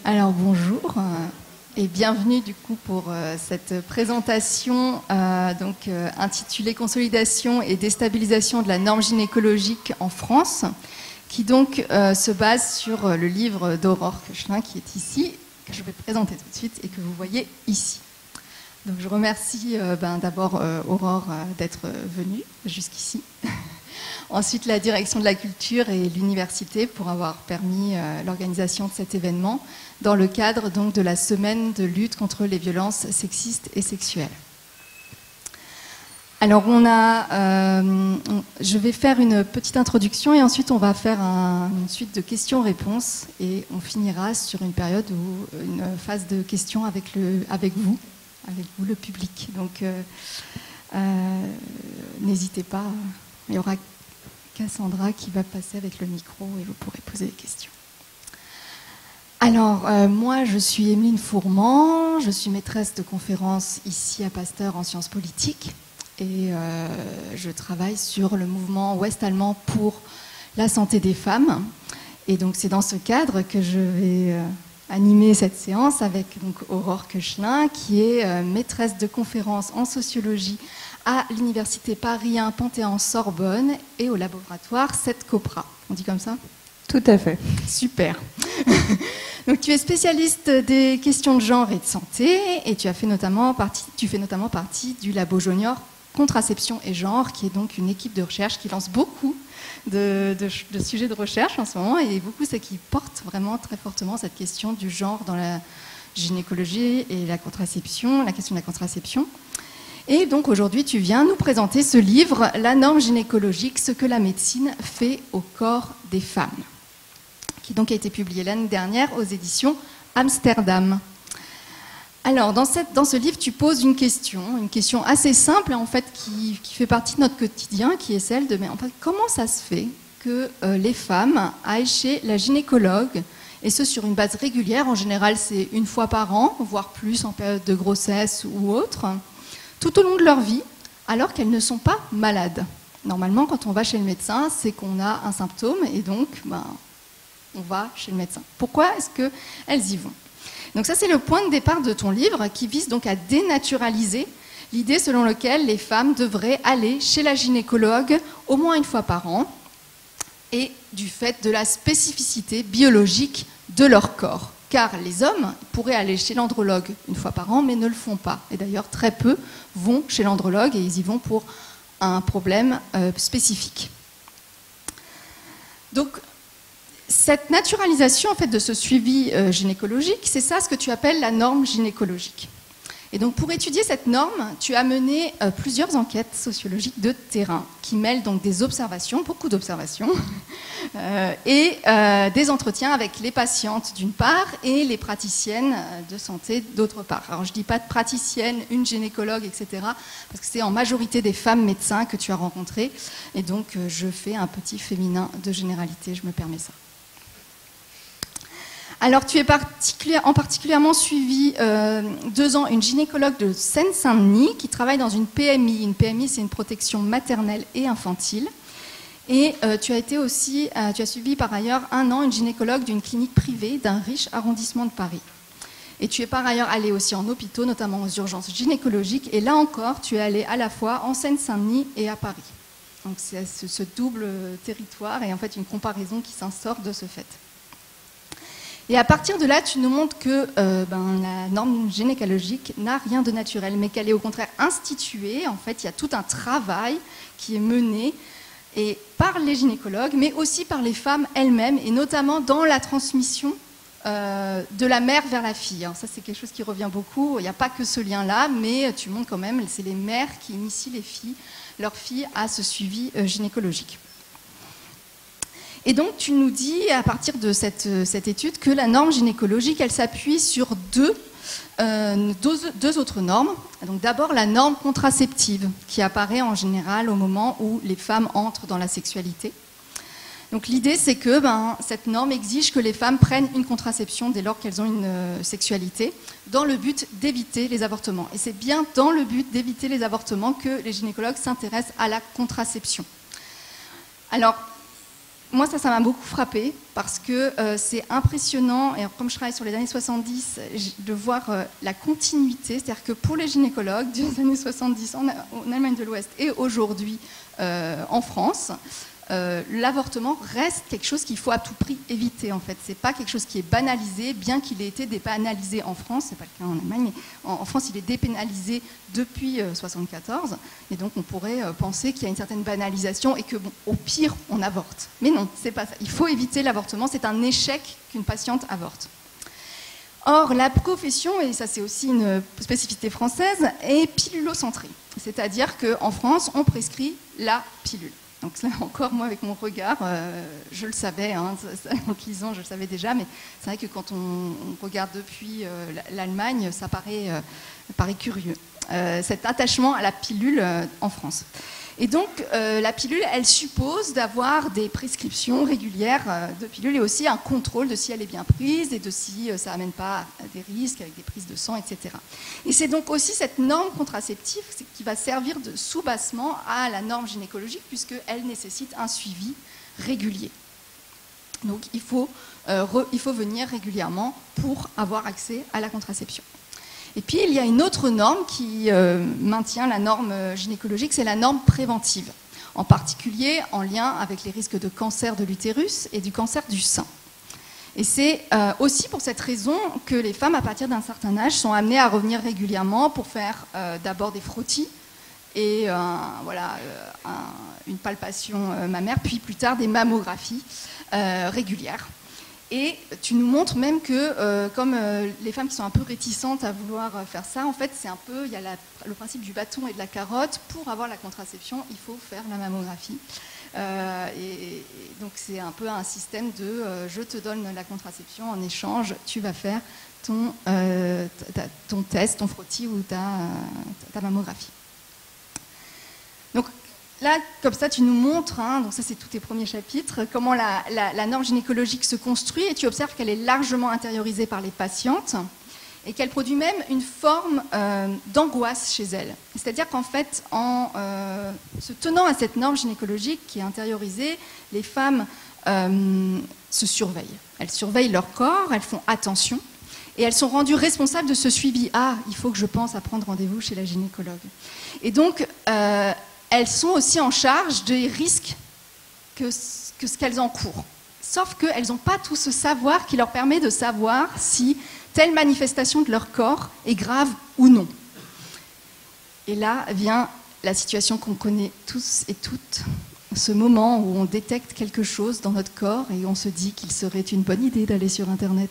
Alors bonjour et bienvenue du coup pour cette présentation intitulée Consolidation et déstabilisation de la norme gynécologique en France, qui donc se base sur le livre d'Aurore Koechlin qui est ici, que je vais présenter tout de suite et que vous voyez ici. Donc je remercie d'abord Aurore d'être venue jusqu'ici. Ensuite, la direction de la culture et l'université pour avoir permis l'organisation de cet événement dans le cadre donc de la semaine de lutte contre les violences sexistes et sexuelles. Alors je vais faire une petite introduction et ensuite on va faire une suite de questions-réponses et on finira sur une période où une phase de questions avec vous le public. Donc n'hésitez pas, il y aura Cassandra qui va passer avec le micro et vous pourrez poser des questions. Alors, moi, je suis Émeline Fourment, je suis maîtresse de conférences ici à Pasteur en sciences politiques et je travaille sur le mouvement ouest-allemand pour la santé des femmes. Et donc, c'est dans ce cadre que je vais animer cette séance avec donc, Aurore Koechlin, qui est maîtresse de conférences en sociologie à l'université Paris 1 Panthéon-Sorbonne et au laboratoire 7 Copra. On dit comme ça ? Tout à fait. Super. Donc tu es spécialiste des questions de genre et de santé et tu fais notamment partie du Labo Junior Contraception et Genre, qui est donc une équipe de recherche qui lance beaucoup de sujets de recherche en ce moment et beaucoup c'est qui porte vraiment très fortement cette question du genre dans la gynécologie et la contraception, la question de la contraception. Et donc aujourd'hui, tu viens nous présenter ce livre, La norme gynécologique, ce que la médecine fait au corps des femmes, qui donc a été publié l'année dernière aux éditions Amsterdam. Alors, dans ce livre, tu poses une question assez simple, en fait, qui fait partie de notre quotidien, qui est celle de, mais en fait, comment ça se fait que les femmes aillent chez la gynécologue, et ce sur une base régulière, en général c'est une fois par an, voire plus en période de grossesse ou autre, tout au long de leur vie, alors qu'elles ne sont pas malades. Normalement, quand on va chez le médecin, c'est qu'on a un symptôme et donc on va chez le médecin. Pourquoi est-ce qu'elles y vont ? Donc ça, c'est le point de départ de ton livre qui vise donc à dénaturaliser l'idée selon laquelle les femmes devraient aller chez la gynécologue au moins une fois par an et du fait de la spécificité biologique de leur corps. Car les hommes pourraient aller chez l'andrologue une fois par an, mais ne le font pas. Et d'ailleurs, très peu vont chez l'andrologue et ils y vont pour un problème spécifique. Donc, cette naturalisation en fait, de ce suivi gynécologique, c'est ça ce que tu appelles la norme gynécologique. Et donc, pour étudier cette norme, tu as mené plusieurs enquêtes sociologiques de terrain qui mêlent donc des observations, beaucoup d'observations, et des entretiens avec les patientes d'une part et les praticiennes de santé d'autre part. Alors, je ne dis pas de praticienne, une gynécologue, etc., parce que c'est en majorité des femmes médecins que tu as rencontrées. Et donc, je fais un petit féminin de généralité, je me permets ça. Alors, tu es particulièrement suivi 2 ans une gynécologue de Seine-Saint-Denis qui travaille dans une PMI. Une PMI, c'est une protection maternelle et infantile. Et tu as suivi par ailleurs 1 an une gynécologue d'une clinique privée d'un riche arrondissement de Paris. Et tu es par ailleurs allé aussi en hôpitaux, notamment aux urgences gynécologiques. Et là encore, tu es allé à la fois en Seine-Saint-Denis et à Paris. Donc, c'est ce double territoire et en fait une comparaison qui s'instaure de ce fait. Et à partir de là, tu nous montres que la norme gynécologique n'a rien de naturel, mais qu'elle est au contraire instituée. En fait, il y a tout un travail qui est mené et par les gynécologues, mais aussi par les femmes elles-mêmes, et notamment dans la transmission de la mère vers la fille. Alors ça, c'est quelque chose qui revient beaucoup. Il n'y a pas que ce lien-là, mais tu montres quand même, c'est les mères qui initient leurs filles à ce suivi gynécologique. Et donc, tu nous dis, à partir de cette étude, que la norme gynécologique, elle s'appuie sur deux autres normes. Donc, d'abord, la norme contraceptive, qui apparaît en général au moment où les femmes entrent dans la sexualité. Donc, l'idée, c'est que cette norme exige que les femmes prennent une contraception dès lors qu'elles ont une sexualité, dans le but d'éviter les avortements. Et c'est bien dans le but d'éviter les avortements que les gynécologues s'intéressent à la contraception. Alors, moi, ça m'a beaucoup frappée parce que c'est impressionnant, et comme je travaille sur les années 70, de voir la continuité, c'est-à-dire que pour les gynécologues des années 70 en Allemagne de l'Ouest et aujourd'hui en France, l'avortement reste quelque chose qu'il faut à tout prix éviter en fait. C'est pas quelque chose qui est banalisé, bien qu'il ait été dépénalisé en France, c'est pas le cas en Allemagne, mais en France il est dépénalisé depuis 1974, et donc on pourrait penser qu'il y a une certaine banalisation et que bon, au pire on avorte. Mais non, c'est pas ça. Il faut éviter l'avortement, c'est un échec qu'une patiente avorte. Or, la profession, et ça c'est aussi une spécificité française, est pilulocentrée. C'est-à-dire qu'en France, on prescrit la pilule. Donc là encore, moi, avec mon regard, je le savais, hein, en le lisant, je le savais déjà, mais c'est vrai que quand on regarde depuis l'Allemagne, ça paraît curieux, cet attachement à la pilule en France. Et donc, la pilule, elle suppose d'avoir des prescriptions régulières de pilules et aussi un contrôle de si elle est bien prise et de si ça n'amène pas à des risques avec des prises de sang, etc. Et c'est donc aussi cette norme contraceptive qui va servir de soubassement à la norme gynécologique puisqu'elle nécessite un suivi régulier. Donc, il faut venir régulièrement pour avoir accès à la contraception. Et puis, il y a une autre norme qui maintient la norme gynécologique, c'est la norme préventive, en particulier en lien avec les risques de cancer de l'utérus et du cancer du sein. Et c'est aussi pour cette raison que les femmes, à partir d'un certain âge, sont amenées à revenir régulièrement pour faire d'abord des frottis et une palpation mammaire, puis plus tard des mammographies régulières. Et tu nous montres même que, comme les femmes qui sont un peu réticentes à vouloir faire ça, en fait, c'est un peu, il y a le principe du bâton et de la carotte. Pour avoir la contraception, il faut faire la mammographie. Et donc, c'est un peu un système de je te donne la contraception, en échange, tu vas faire ton test, ton frottis ou ta mammographie. Donc, là, comme ça, tu nous montres, hein, donc ça c'est tous tes premiers chapitres, comment la norme gynécologique se construit et tu observes qu'elle est largement intériorisée par les patientes et qu'elle produit même une forme d'angoisse chez elles. C'est-à-dire qu'en fait, en se tenant à cette norme gynécologique qui est intériorisée, les femmes se surveillent. Elles surveillent leur corps, elles font attention et elles sont rendues responsables de ce suivi. Ah, il faut que je pense à prendre rendez-vous chez la gynécologue. Et donc, elles sont aussi en charge des risques que ce qu'elles encourent. Sauf qu'elles n'ont pas tout ce savoir qui leur permet de savoir si telle manifestation de leur corps est grave ou non. Et là vient la situation qu'on connaît tous et toutes, ce moment où on détecte quelque chose dans notre corps et on se dit qu'il serait une bonne idée d'aller sur Internet.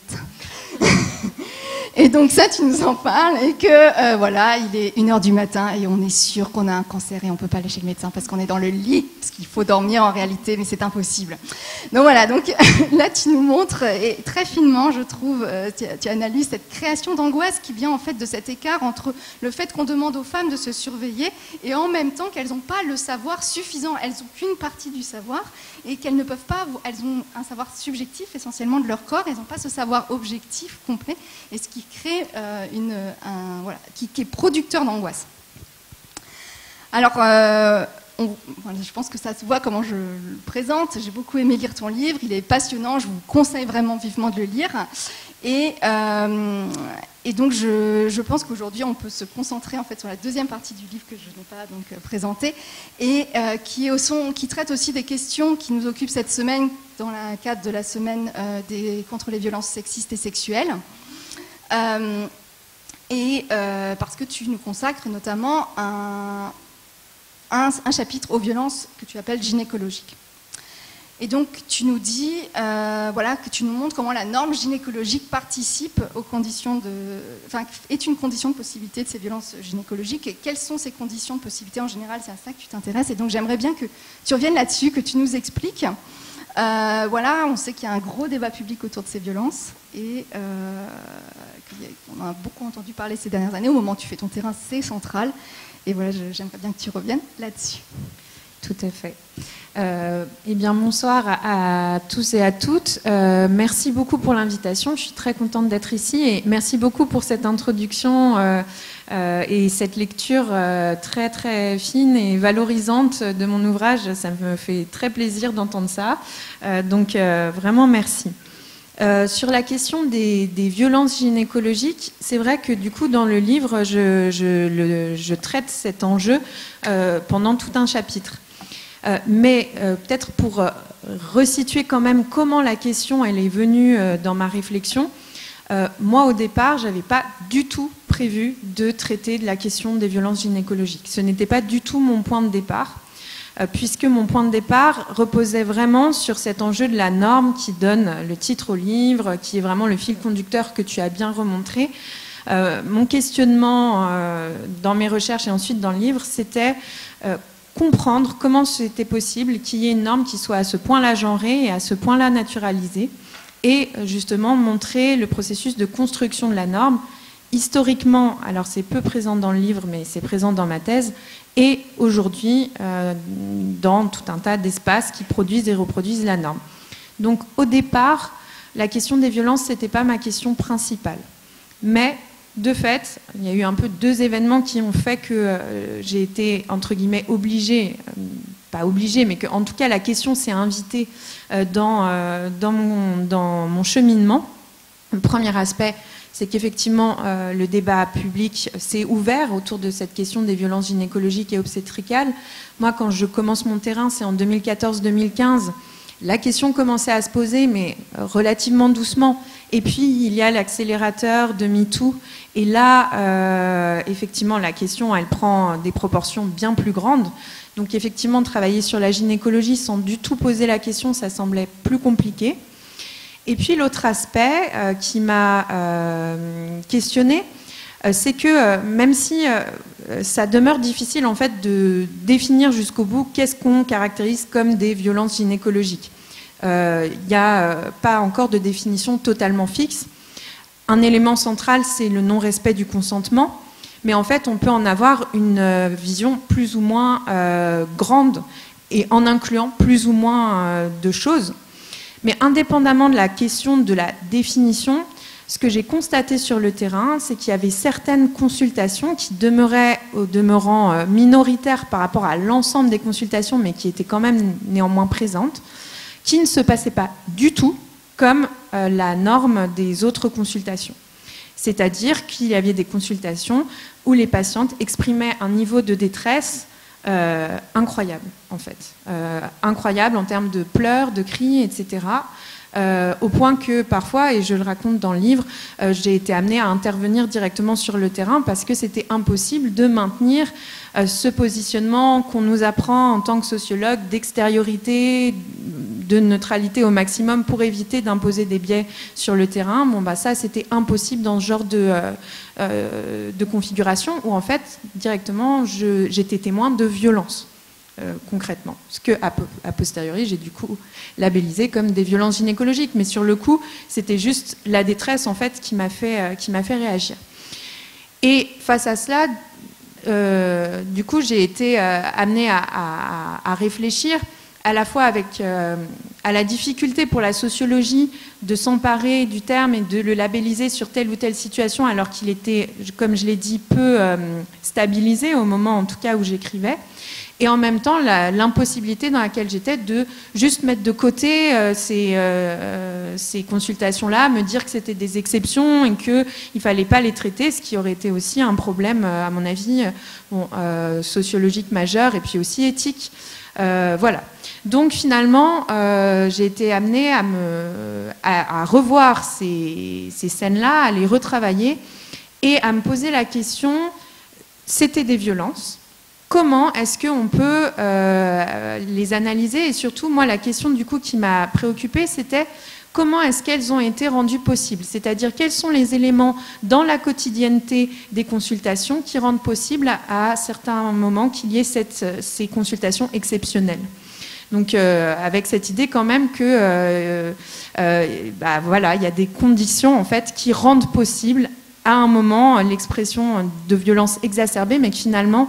Et donc ça, tu nous en parles, et que voilà, il est 1h du matin et on est sûr qu'on a un cancer et on ne peut pas aller chez le médecin parce qu'on est dans le lit, parce qu'il faut dormir en réalité, mais c'est impossible. Donc voilà, donc là tu nous montres, et très finement je trouve, tu analyses cette création d'angoisse qui vient en fait de cet écart entre le fait qu'on demande aux femmes de se surveiller et en même temps qu'elles n'ont pas le savoir suffisant, elles n'ont qu'une partie du savoir et qu'elles ne peuvent pas, elles ont un savoir subjectif essentiellement de leur corps, elles n'ont pas ce savoir objectif complet, et ce qui crée qui est producteur d'angoisse. Alors, je pense que ça se voit comment je le présente. J'ai beaucoup aimé lire ton livre, il est passionnant, je vous conseille vraiment vivement de le lire. Et donc, je pense qu'aujourd'hui, on peut se concentrer en fait sur la deuxième partie du livre que je n'ai pas donc présentée, et qui traite aussi des questions qui nous occupent cette semaine dans le cadre de la semaine contre les violences sexistes et sexuelles. Parce que tu nous consacres notamment un chapitre aux violences que tu appelles gynécologiques. Et donc tu nous dis, que tu nous montres comment la norme gynécologique participe aux conditions est une condition de possibilité de ces violences gynécologiques, et quelles sont ces conditions de possibilité en général, c'est à ça que tu t'intéresses, et donc j'aimerais bien que tu reviennes là-dessus, que tu nous expliques. On sait qu'il y a un gros débat public autour de ces violences et qu'on a beaucoup entendu parler ces dernières années. Au moment où tu fais ton terrain, c'est central. Et voilà, j'aimerais bien que tu reviennes là-dessus. Tout à fait. Eh bien, bonsoir à tous et à toutes. Merci beaucoup pour l'invitation. Je suis très contente d'être ici et merci beaucoup pour cette introduction et cette lecture très très fine et valorisante de mon ouvrage. Ça me fait très plaisir d'entendre ça. Donc, vraiment merci. Sur la question des violences gynécologiques, c'est vrai que du coup dans le livre, je traite cet enjeu pendant tout un chapitre. Mais peut-être pour resituer quand même comment la question elle est venue dans ma réflexion, moi au départ, j'avais pas du tout prévu de traiter de la question des violences gynécologiques. Ce n'était pas du tout mon point de départ. Puisque mon point de départ reposait vraiment sur cet enjeu de la norme qui donne le titre au livre, qui est vraiment le fil conducteur que tu as bien remontré. Mon questionnement dans mes recherches et ensuite dans le livre, c'était comprendre comment c'était possible qu'il y ait une norme qui soit à ce point-là genrée et à ce point-là naturalisée, et justement montrer le processus de construction de la norme. Historiquement, alors c'est peu présent dans le livre, mais c'est présent dans ma thèse, et aujourd'hui dans tout un tas d'espaces qui produisent et reproduisent la norme. Donc au départ, la question des violences, c'était pas ma question principale. Mais de fait, il y a eu un peu deux événements qui ont fait que j'ai été, entre guillemets, obligée, pas obligée, mais qu'en tout cas la question s'est invitée dans mon cheminement. Le premier aspect, c'est qu'effectivement, le débat public s'est ouvert autour de cette question des violences gynécologiques et obstétricales. Moi, quand je commence mon terrain, c'est en 2014-2015. La question commençait à se poser, mais relativement doucement. Et puis, il y a l'accélérateur de MeToo. Et là, effectivement, la question, elle prend des proportions bien plus grandes. Donc, effectivement, travailler sur la gynécologie sans du tout poser la question, ça semblait plus compliqué. Et puis l'autre aspect qui m'a questionné, c'est que même si ça demeure difficile en fait de définir jusqu'au bout qu'est-ce qu'on caractérise comme des violences gynécologiques, il n'y a pas encore de définition totalement fixe. Un élément central, c'est le non-respect du consentement, mais en fait on peut en avoir une vision plus ou moins grande et en incluant plus ou moins de choses. Mais indépendamment de la question de la définition, ce que j'ai constaté sur le terrain, c'est qu'il y avait certaines consultations qui demeuraient au demeurant minoritaires par rapport à l'ensemble des consultations, mais qui étaient quand même néanmoins présentes, qui ne se passaient pas du tout comme la norme des autres consultations. C'est-à-dire qu'il y avait des consultations où les patientes exprimaient un niveau de détresse incroyable en fait, incroyable en termes de pleurs, de cris, etc. Au point que parfois, et je le raconte dans le livre, j'ai été amenée à intervenir directement sur le terrain parce que c'était impossible de maintenir ce positionnement qu'on nous apprend en tant que sociologue d'extériorité, de neutralité au maximum pour éviter d'imposer des biais sur le terrain. Bon, bah ça, c'était impossible dans ce genre de configuration où en fait, directement, j'étais témoin de violence. Concrètement, ce que a posteriori j'ai du coup labellisé comme des violences gynécologiques, mais sur le coup c'était juste la détresse en fait qui m'a fait réagir. Et face à cela, du coup j'ai été amenée à réfléchir à la fois à la difficulté pour la sociologie de s'emparer du terme et de le labelliser sur telle ou telle situation alors qu'il était, comme je l'ai dit, peu stabilisé au moment en tout cas où j'écrivais. Et en même temps, l'impossibilité dans laquelle j'étais de juste mettre de côté ces consultations-là, me dire que c'était des exceptions et qu'il ne fallait pas les traiter, ce qui aurait été aussi un problème, à mon avis, sociologique majeur et puis aussi éthique. Voilà. Donc finalement, j'ai été amenée à revoir ces scènes-là, à les retravailler et à me poser la question, c'était des violences. Comment est-ce qu'on peut les analyser? Et surtout, moi, la question du coup qui m'a préoccupée, c'était comment est-ce qu'elles ont été rendues possibles? C'est-à-dire, quels sont les éléments dans la quotidienneté des consultations qui rendent possible à certains moments qu'il y ait ces consultations exceptionnelles? Donc, avec cette idée quand même que, voilà, il y a des conditions en fait qui rendent possible à un moment l'expression de violence exacerbée, mais que finalement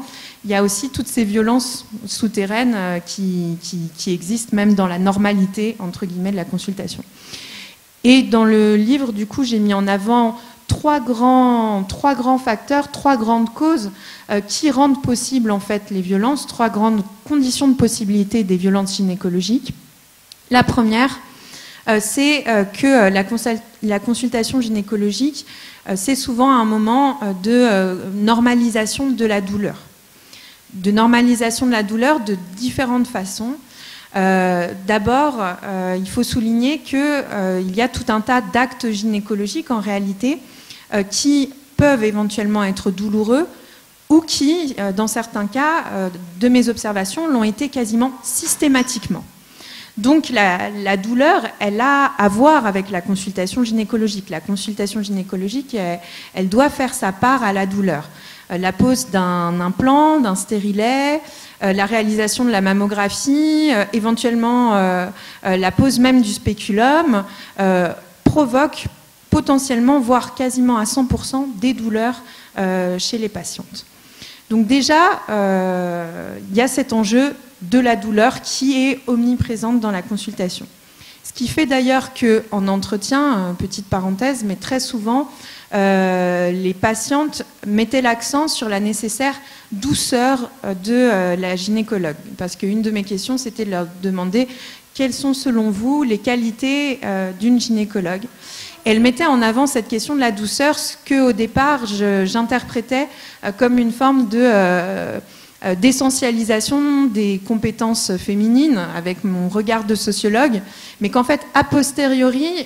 il y a aussi toutes ces violences souterraines qui existent même dans la normalité, entre guillemets, de la consultation. Et dans le livre, du coup, j'ai mis en avant trois grands facteurs, trois grandes causes qui rendent possible en fait les violences, trois grandes conditions de possibilité des violences gynécologiques. La première, c'est que la consultation gynécologique, c'est souvent un moment de normalisation de la douleur. De normalisation de la douleur de différentes façons. D'abord, il faut souligner qu'il y a tout un tas d'actes gynécologiques en réalité qui peuvent éventuellement être douloureux ou qui, dans certains cas, de mes observations, l'ont été quasiment systématiquement. Donc la douleur, elle a à voir avec la consultation gynécologique. La consultation gynécologique, elle doit faire sa part à la douleur. La pose d'un implant, d'un stérilet, la réalisation de la mammographie, éventuellement la pose même du spéculum, provoque potentiellement, voire quasiment à 100% des douleurs chez les patientes. Donc déjà, il y a cet enjeu de la douleur qui est omniprésente dans la consultation. Ce qui fait d'ailleurs qu'en entretien, petite parenthèse, mais très souvent, les patientes mettaient l'accent sur la nécessaire douceur de la gynécologue. Parce qu'une de mes questions, c'était de leur demander quelles sont selon vous les qualités d'une gynécologue. Et elle mettait en avant cette question de la douceur, ce qu'au départ j'interprétais comme une forme d'essentialisation des compétences féminines avec mon regard de sociologue, mais qu'en fait, a posteriori,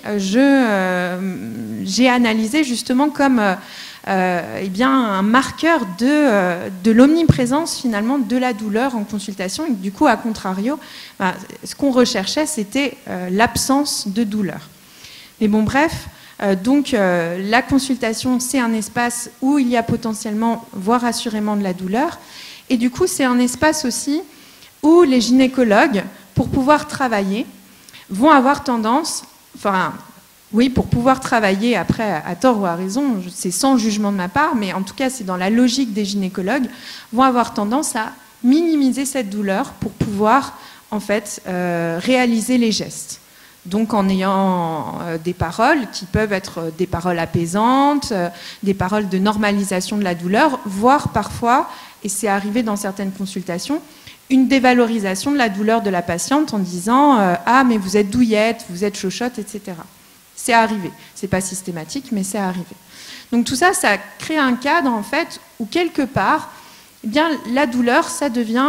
j'ai analysé justement comme eh bien, un marqueur de l'omniprésence finalement de la douleur en consultation. Et du coup, à contrario, ce qu'on recherchait, c'était l'absence de douleur. Mais bon, bref, donc la consultation, c'est un espace où il y a potentiellement, voire assurément de la douleur. Et du coup, c'est un espace aussi où les gynécologues, pour pouvoir travailler, vont avoir tendance, enfin, oui, pour pouvoir travailler après, à tort ou à raison, c'est sans jugement de ma part, mais en tout cas, c'est dans la logique des gynécologues, vont avoir tendance à minimiser cette douleur pour pouvoir, en fait, réaliser les gestes. Donc en ayant des paroles qui peuvent être des paroles apaisantes, des paroles de normalisation de la douleur, voire parfois, et c'est arrivé dans certaines consultations, une dévalorisation de la douleur de la patiente en disant ah mais vous êtes douillette, vous êtes chochotte, etc. C'est arrivé. C'est pas systématique, mais c'est arrivé. Donc tout ça, ça crée un cadre en fait où quelque part, eh bien, la douleur, ça devient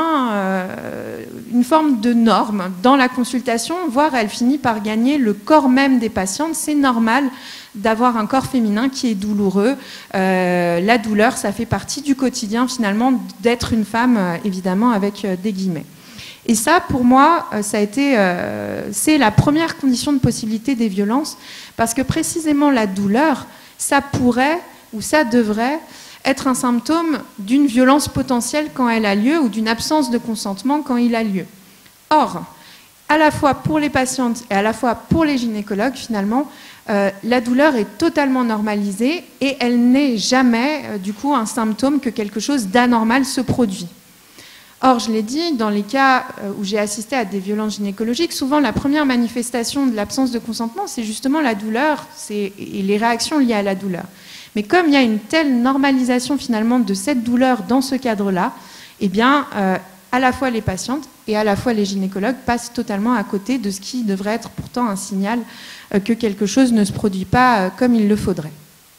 une forme de norme dans la consultation, voire elle finit par gagner le corps même des patientes. C'est normal d'avoir un corps féminin qui est douloureux. La douleur, ça fait partie du quotidien finalement d'être une femme, évidemment avec des guillemets. Et ça, pour moi, ça a été, c'est la première condition de possibilité des violences, parce que précisément la douleur, ça pourrait ou ça devrait être un symptôme d'une violence potentielle quand elle a lieu ou d'une absence de consentement quand il a lieu. Or, à la fois pour les patientes et à la fois pour les gynécologues, finalement, la douleur est totalement normalisée et elle n'est jamais, du coup, un symptôme que quelque chose d'anormal se produit. Or, je l'ai dit, dans les cas où j'ai assisté à des violences gynécologiques, souvent la première manifestation de l'absence de consentement, c'est justement la douleur et les réactions liées à la douleur. Mais comme il y a une telle normalisation finalement de cette douleur dans ce cadre-là, eh bien, à la fois les patientes et à la fois les gynécologues passent totalement à côté de ce qui devrait être pourtant un signal que quelque chose ne se produit pas comme il le faudrait.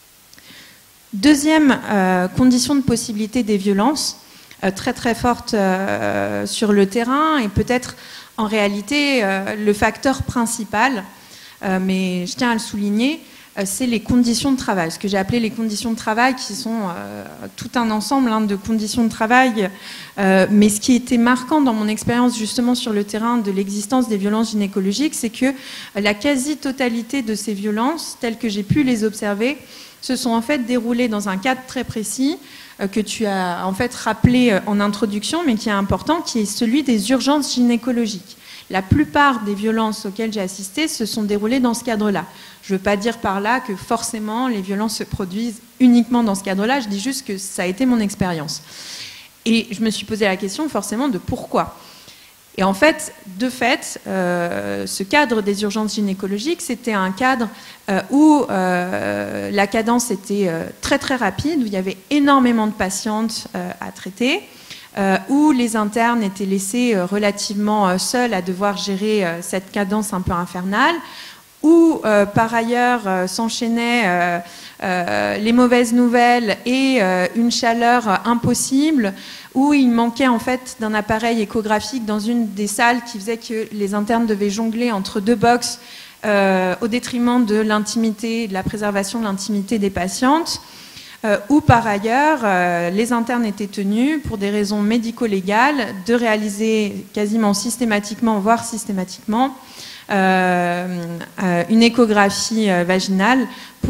Deuxième condition de possibilité des violences, très très forte sur le terrain et peut-être en réalité le facteur principal, mais je tiens à le souligner, c'est les conditions de travail. Ce que j'ai appelé les conditions de travail, qui sont tout un ensemble de conditions de travail. Mais ce qui était marquant dans mon expérience justement sur le terrain de l'existence des violences gynécologiques, c'est que la quasi-totalité de ces violences, telles que j'ai pu les observer, se sont en fait déroulées dans un cadre très précis que tu as en fait rappelé en introduction, mais qui est important, qui est celui des urgences gynécologiques. La plupart des violences auxquelles j'ai assisté se sont déroulées dans ce cadre-là. Je ne veux pas dire par là que forcément les violences se produisent uniquement dans ce cadre-là, je dis juste que ça a été mon expérience. Et je me suis posé la question forcément de pourquoi. Et en fait, ce cadre des urgences gynécologiques, c'était un cadre où la cadence était très très rapide, où il y avait énormément de patientes à traiter, où les internes étaient laissés relativement seuls à devoir gérer cette cadence un peu infernale, où par ailleurs s'enchaînaient les mauvaises nouvelles et une chaleur impossible, où il manquait en fait d'un appareil échographique dans une des salles qui faisait que les internes devaient jongler entre deux boxes au détriment de l'intimité, de la préservation de l'intimité des patientes, où par ailleurs les internes étaient tenus pour des raisons médico-légales de réaliser quasiment systématiquement, voire systématiquement, une échographie vaginale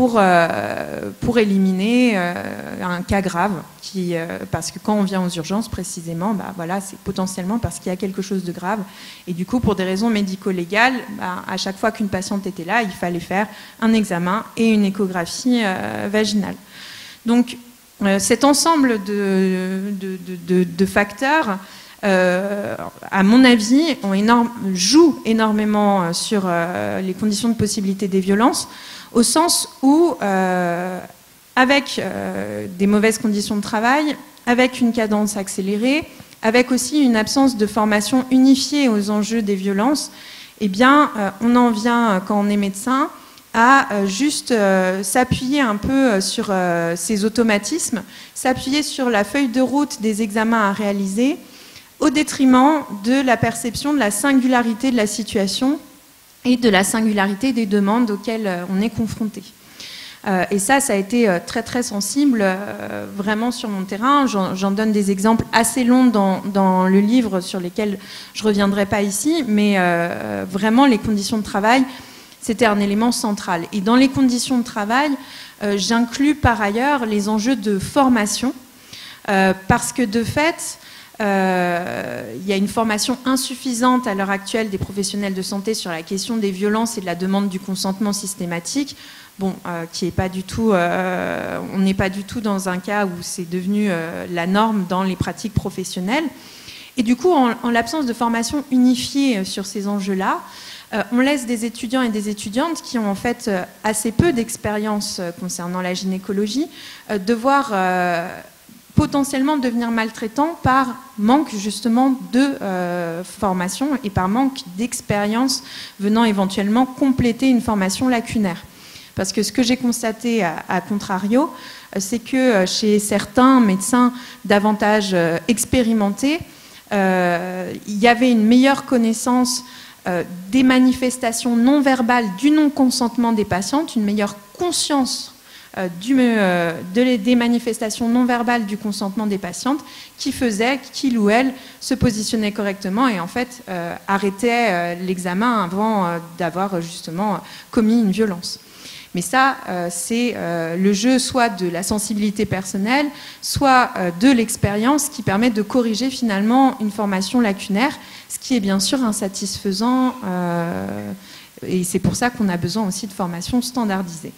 pour éliminer un cas grave parce que quand on vient aux urgences précisément, voilà, c'est potentiellement parce qu'il y a quelque chose de grave et du coup pour des raisons médico-légales, à chaque fois qu'une patiente était là, il fallait faire un examen et une échographie vaginale. Donc cet ensemble de facteurs à mon avis, joue énormément sur les conditions de possibilité des violences, au sens où, avec des mauvaises conditions de travail, avec une cadence accélérée, avec aussi une absence de formation unifiée aux enjeux des violences, eh bien, on en vient, quand on est médecin, à juste s'appuyer un peu sur ces automatismes, s'appuyer sur la feuille de route des examens à réaliser, au détriment de la perception de la singularité de la situation et de la singularité des demandes auxquelles on est confronté. Et ça a été très très sensible vraiment sur mon terrain. J'en donne des exemples assez longs dans le livre sur lesquels je ne reviendrai pas ici, mais vraiment les conditions de travail, c'était un élément central. Et dans les conditions de travail, j'inclus par ailleurs les enjeux de formation, parce que de fait, il y a une formation insuffisante à l'heure actuelle des professionnels de santé sur la question des violences et de la demande du consentement systématique, qui est pas du tout, on n'est pas du tout dans un cas où c'est devenu la norme dans les pratiques professionnelles. Et du coup, en l'absence de formation unifiée sur ces enjeux-là, on laisse des étudiants et des étudiantes qui ont en fait assez peu d'expérience concernant la gynécologie devoir potentiellement devenir maltraitants par manque justement de formation et par manque d'expérience venant éventuellement compléter une formation lacunaire. Parce que ce que j'ai constaté à contrario, c'est que chez certains médecins davantage expérimentés, il y avait une meilleure connaissance des manifestations non verbales du non-consentement des patientes, une meilleure conscience des manifestations non verbales du consentement des patientes qui faisait qu'il ou elle se positionnait correctement et en fait arrêtait l'examen avant d'avoir justement commis une violence. Mais ça, c'est le jeu soit de la sensibilité personnelle, soit de l'expérience qui permet de corriger finalement une formation lacunaire, ce qui est bien sûr insatisfaisant et c'est pour ça qu'on a besoin aussi de formations standardisées.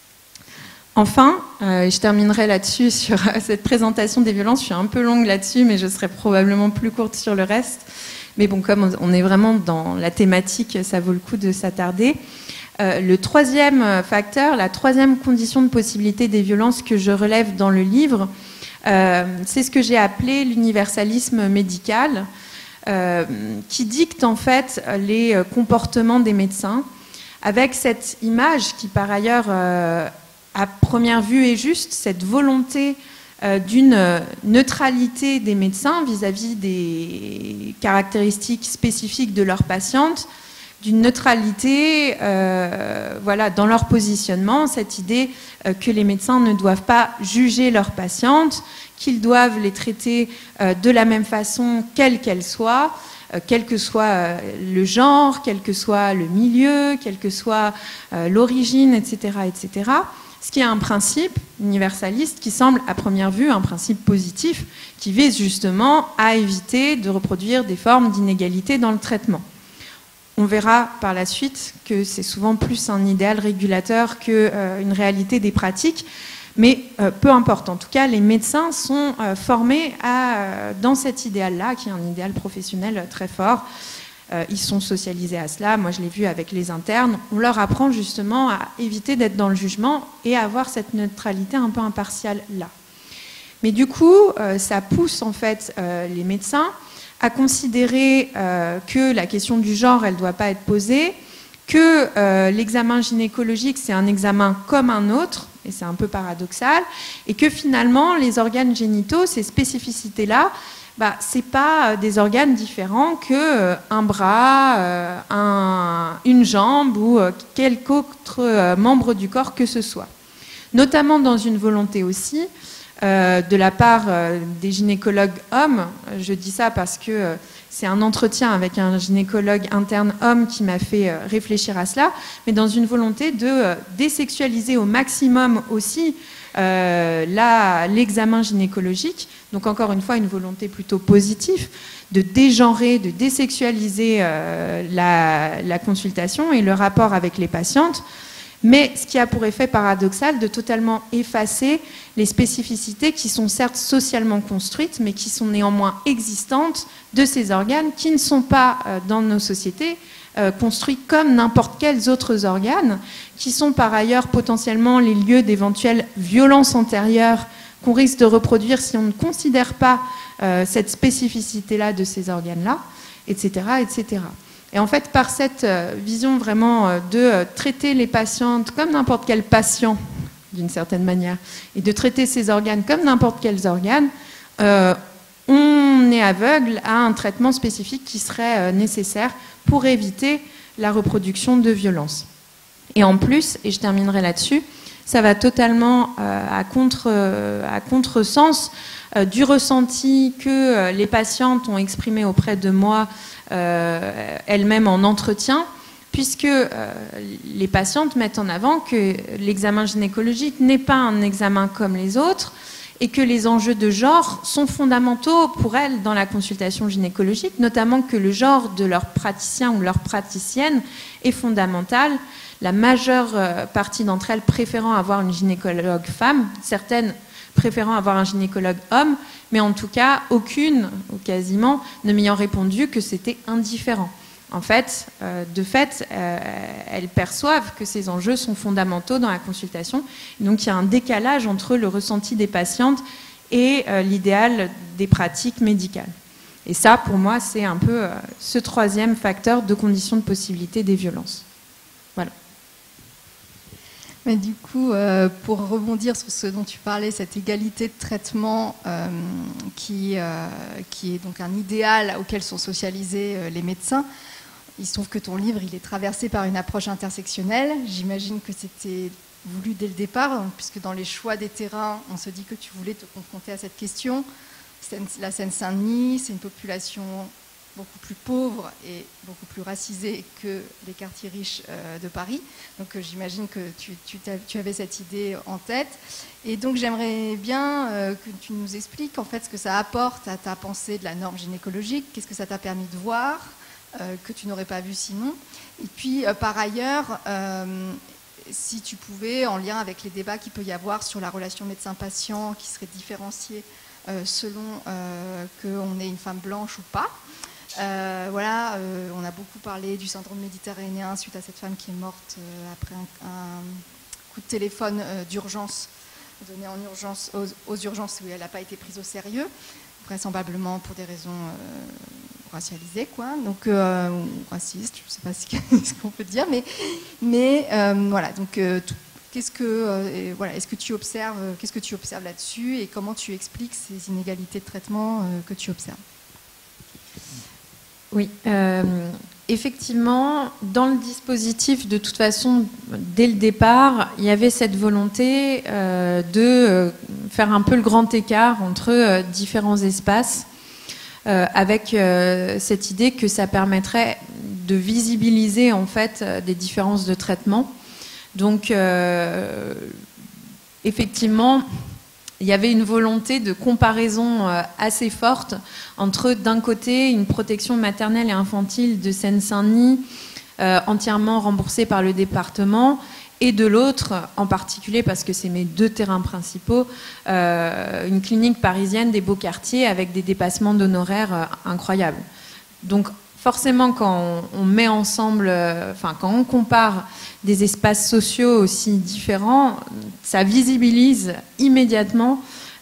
Enfin, je terminerai là-dessus sur cette présentation des violences. Je suis un peu longue là-dessus, mais je serai probablement plus courte sur le reste. Mais bon, comme on est vraiment dans la thématique, ça vaut le coup de s'attarder. Le troisième facteur, la troisième condition de possibilité des violences que je relève dans le livre, c'est ce que j'ai appelé l'universalisme médical, qui dicte en fait les comportements des médecins, avec cette image qui par ailleurs à première vue est juste, cette volonté d'une neutralité des médecins vis-à-vis des caractéristiques spécifiques de leurs patientes, d'une neutralité dans leur positionnement, cette idée que les médecins ne doivent pas juger leurs patientes, qu'ils doivent les traiter de la même façon, quelle qu'elle soit, quel que soit le genre, quel que soit le milieu, quelle que soit l'origine, etc., etc. Ce qui est un principe universaliste qui semble à première vue un principe positif qui vise justement à éviter de reproduire des formes d'inégalité dans le traitement. On verra par la suite que c'est souvent plus un idéal régulateur qu'une réalité des pratiques, Mais peu importe, en tout cas, les médecins sont formés dans cet idéal-là, qui est un idéal professionnel très fort. Ils sont socialisés à cela. Moi, je l'ai vu avec les internes. On leur apprend justement à éviter d'être dans le jugement et à avoir cette neutralité un peu impartiale là. Mais du coup, ça pousse en fait les médecins à considérer que la question du genre, elle ne doit pas être posée, que l'examen gynécologique, c'est un examen comme un autre, et c'est un peu paradoxal, et que finalement, les organes génitaux, ces spécificités-là, ce n'est pas des organes différents qu'un bras, une jambe ou quelque autre membre du corps que ce soit. Notamment dans une volonté aussi de la part des gynécologues hommes. Je dis ça parce que c'est un entretien avec un gynécologue interne homme qui m'a fait réfléchir à cela, mais dans une volonté de désexualiser au maximum aussi l'examen gynécologique. Donc encore une fois, une volonté plutôt positive de dégenrer, de désexualiser la consultation et le rapport avec les patientes, mais ce qui a pour effet paradoxal de totalement effacer les spécificités qui sont certes socialement construites, mais qui sont néanmoins existantes de ces organes qui ne sont pas dans nos sociétés construits comme n'importe quels autres organes, qui sont par ailleurs potentiellement les lieux d'éventuelles violences antérieures qu'on risque de reproduire si on ne considère pas cette spécificité-là de ces organes-là, etc., etc. Et en fait, par cette vision vraiment de traiter les patientes comme n'importe quel patient, d'une certaine manière, et de traiter ces organes comme n'importe quels organes, on est aveugle à un traitement spécifique qui serait nécessaire pour éviter la reproduction de violences. Et en plus, et je terminerai là-dessus, ça va totalement à contresens du ressenti que les patientes ont exprimé auprès de moi elles-mêmes en entretien, puisque les patientes mettent en avant que l'examen gynécologique n'est pas un examen comme les autres et que les enjeux de genre sont fondamentaux pour elles dans la consultation gynécologique, notamment que le genre de leur praticien ou leur praticienne est fondamental. La majeure partie d'entre elles préférant avoir une gynécologue femme, certaines préférant avoir un gynécologue homme, mais en tout cas, aucune, ou quasiment, ne m'ayant répondu que c'était indifférent. En fait, elles perçoivent que ces enjeux sont fondamentaux dans la consultation. Donc, il y a un décalage entre le ressenti des patientes et l'idéal des pratiques médicales. Et ça, pour moi, c'est un peu ce troisième facteur de conditions de possibilité des violences. Voilà. Mais du coup, pour rebondir sur ce dont tu parlais, cette égalité de traitement qui est donc un idéal auquel sont socialisés les médecins, il se trouve que ton livre, il est traversé par une approche intersectionnelle. J'imagine que c'était voulu dès le départ, puisque dans les choix des terrains, on se dit que tu voulais te confronter à cette question. La Seine-Saint-Denis, c'est une population beaucoup plus pauvre et beaucoup plus racisée que les quartiers riches de Paris. Donc j'imagine que tu avais cette idée en tête. Et donc j'aimerais bien que tu nous expliques en fait ce que ça apporte à ta pensée de la norme gynécologique, qu'est-ce que ça t'a permis de voir, que tu n'aurais pas vu sinon. Et puis par ailleurs, si tu pouvais, en lien avec les débats qu'il peut y avoir sur la relation médecin-patient qui serait différenciée selon qu'on est une femme blanche ou pas. On a beaucoup parlé du syndrome méditerranéen suite à cette femme qui est morte après un coup de téléphone d'urgence donné en urgence aux urgences où elle n'a pas été prise au sérieux, vraisemblablement pour des raisons racialisées, quoi. Donc racistes, je ne sais pas ce qu'on peut dire, mais voilà. Donc est-ce que tu observes, qu'est-ce que tu observes là-dessus et comment tu expliques ces inégalités de traitement que tu observes? Oui, effectivement, dans le dispositif, de toute façon, dès le départ, il y avait cette volonté de faire un peu le grand écart entre différents espaces, avec cette idée que ça permettrait de visibiliser en fait des différences de traitement. Donc, effectivement, il y avait une volonté de comparaison assez forte entre, d'un côté, une protection maternelle et infantile de Seine-Saint-Denis entièrement remboursée par le département et de l'autre, en particulier parce que c'est mes 2 terrains principaux, une clinique parisienne des beaux quartiers avec des dépassements d'honoraires incroyables. Donc forcément, quand on met ensemble, quand on compare des espaces sociaux aussi différents, ça visibilise immédiatement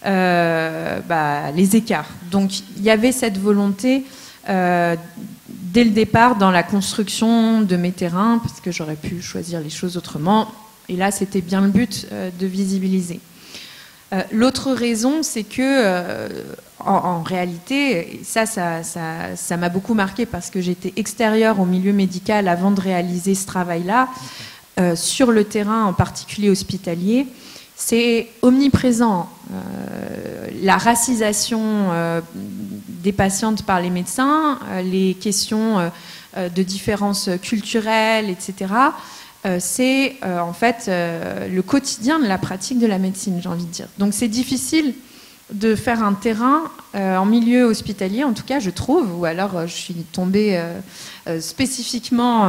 les écarts. Donc il y avait cette volonté dès le départ dans la construction de mes terrains, parce que j'aurais pu choisir les choses autrement, et là c'était bien le but de visibiliser. L'autre raison, c'est que en réalité, ça m'a beaucoup marqué parce que j'étais extérieure au milieu médical avant de réaliser ce travail-là, sur le terrain en particulier hospitalier. C'est omniprésent. La racisation des patientes par les médecins, les questions de différences culturelles, etc. C'est en fait le quotidien de la pratique de la médecine, j'ai envie de dire. Donc c'est difficile de faire un terrain en milieu hospitalier, en tout cas je trouve, ou alors je suis tombée spécifiquement,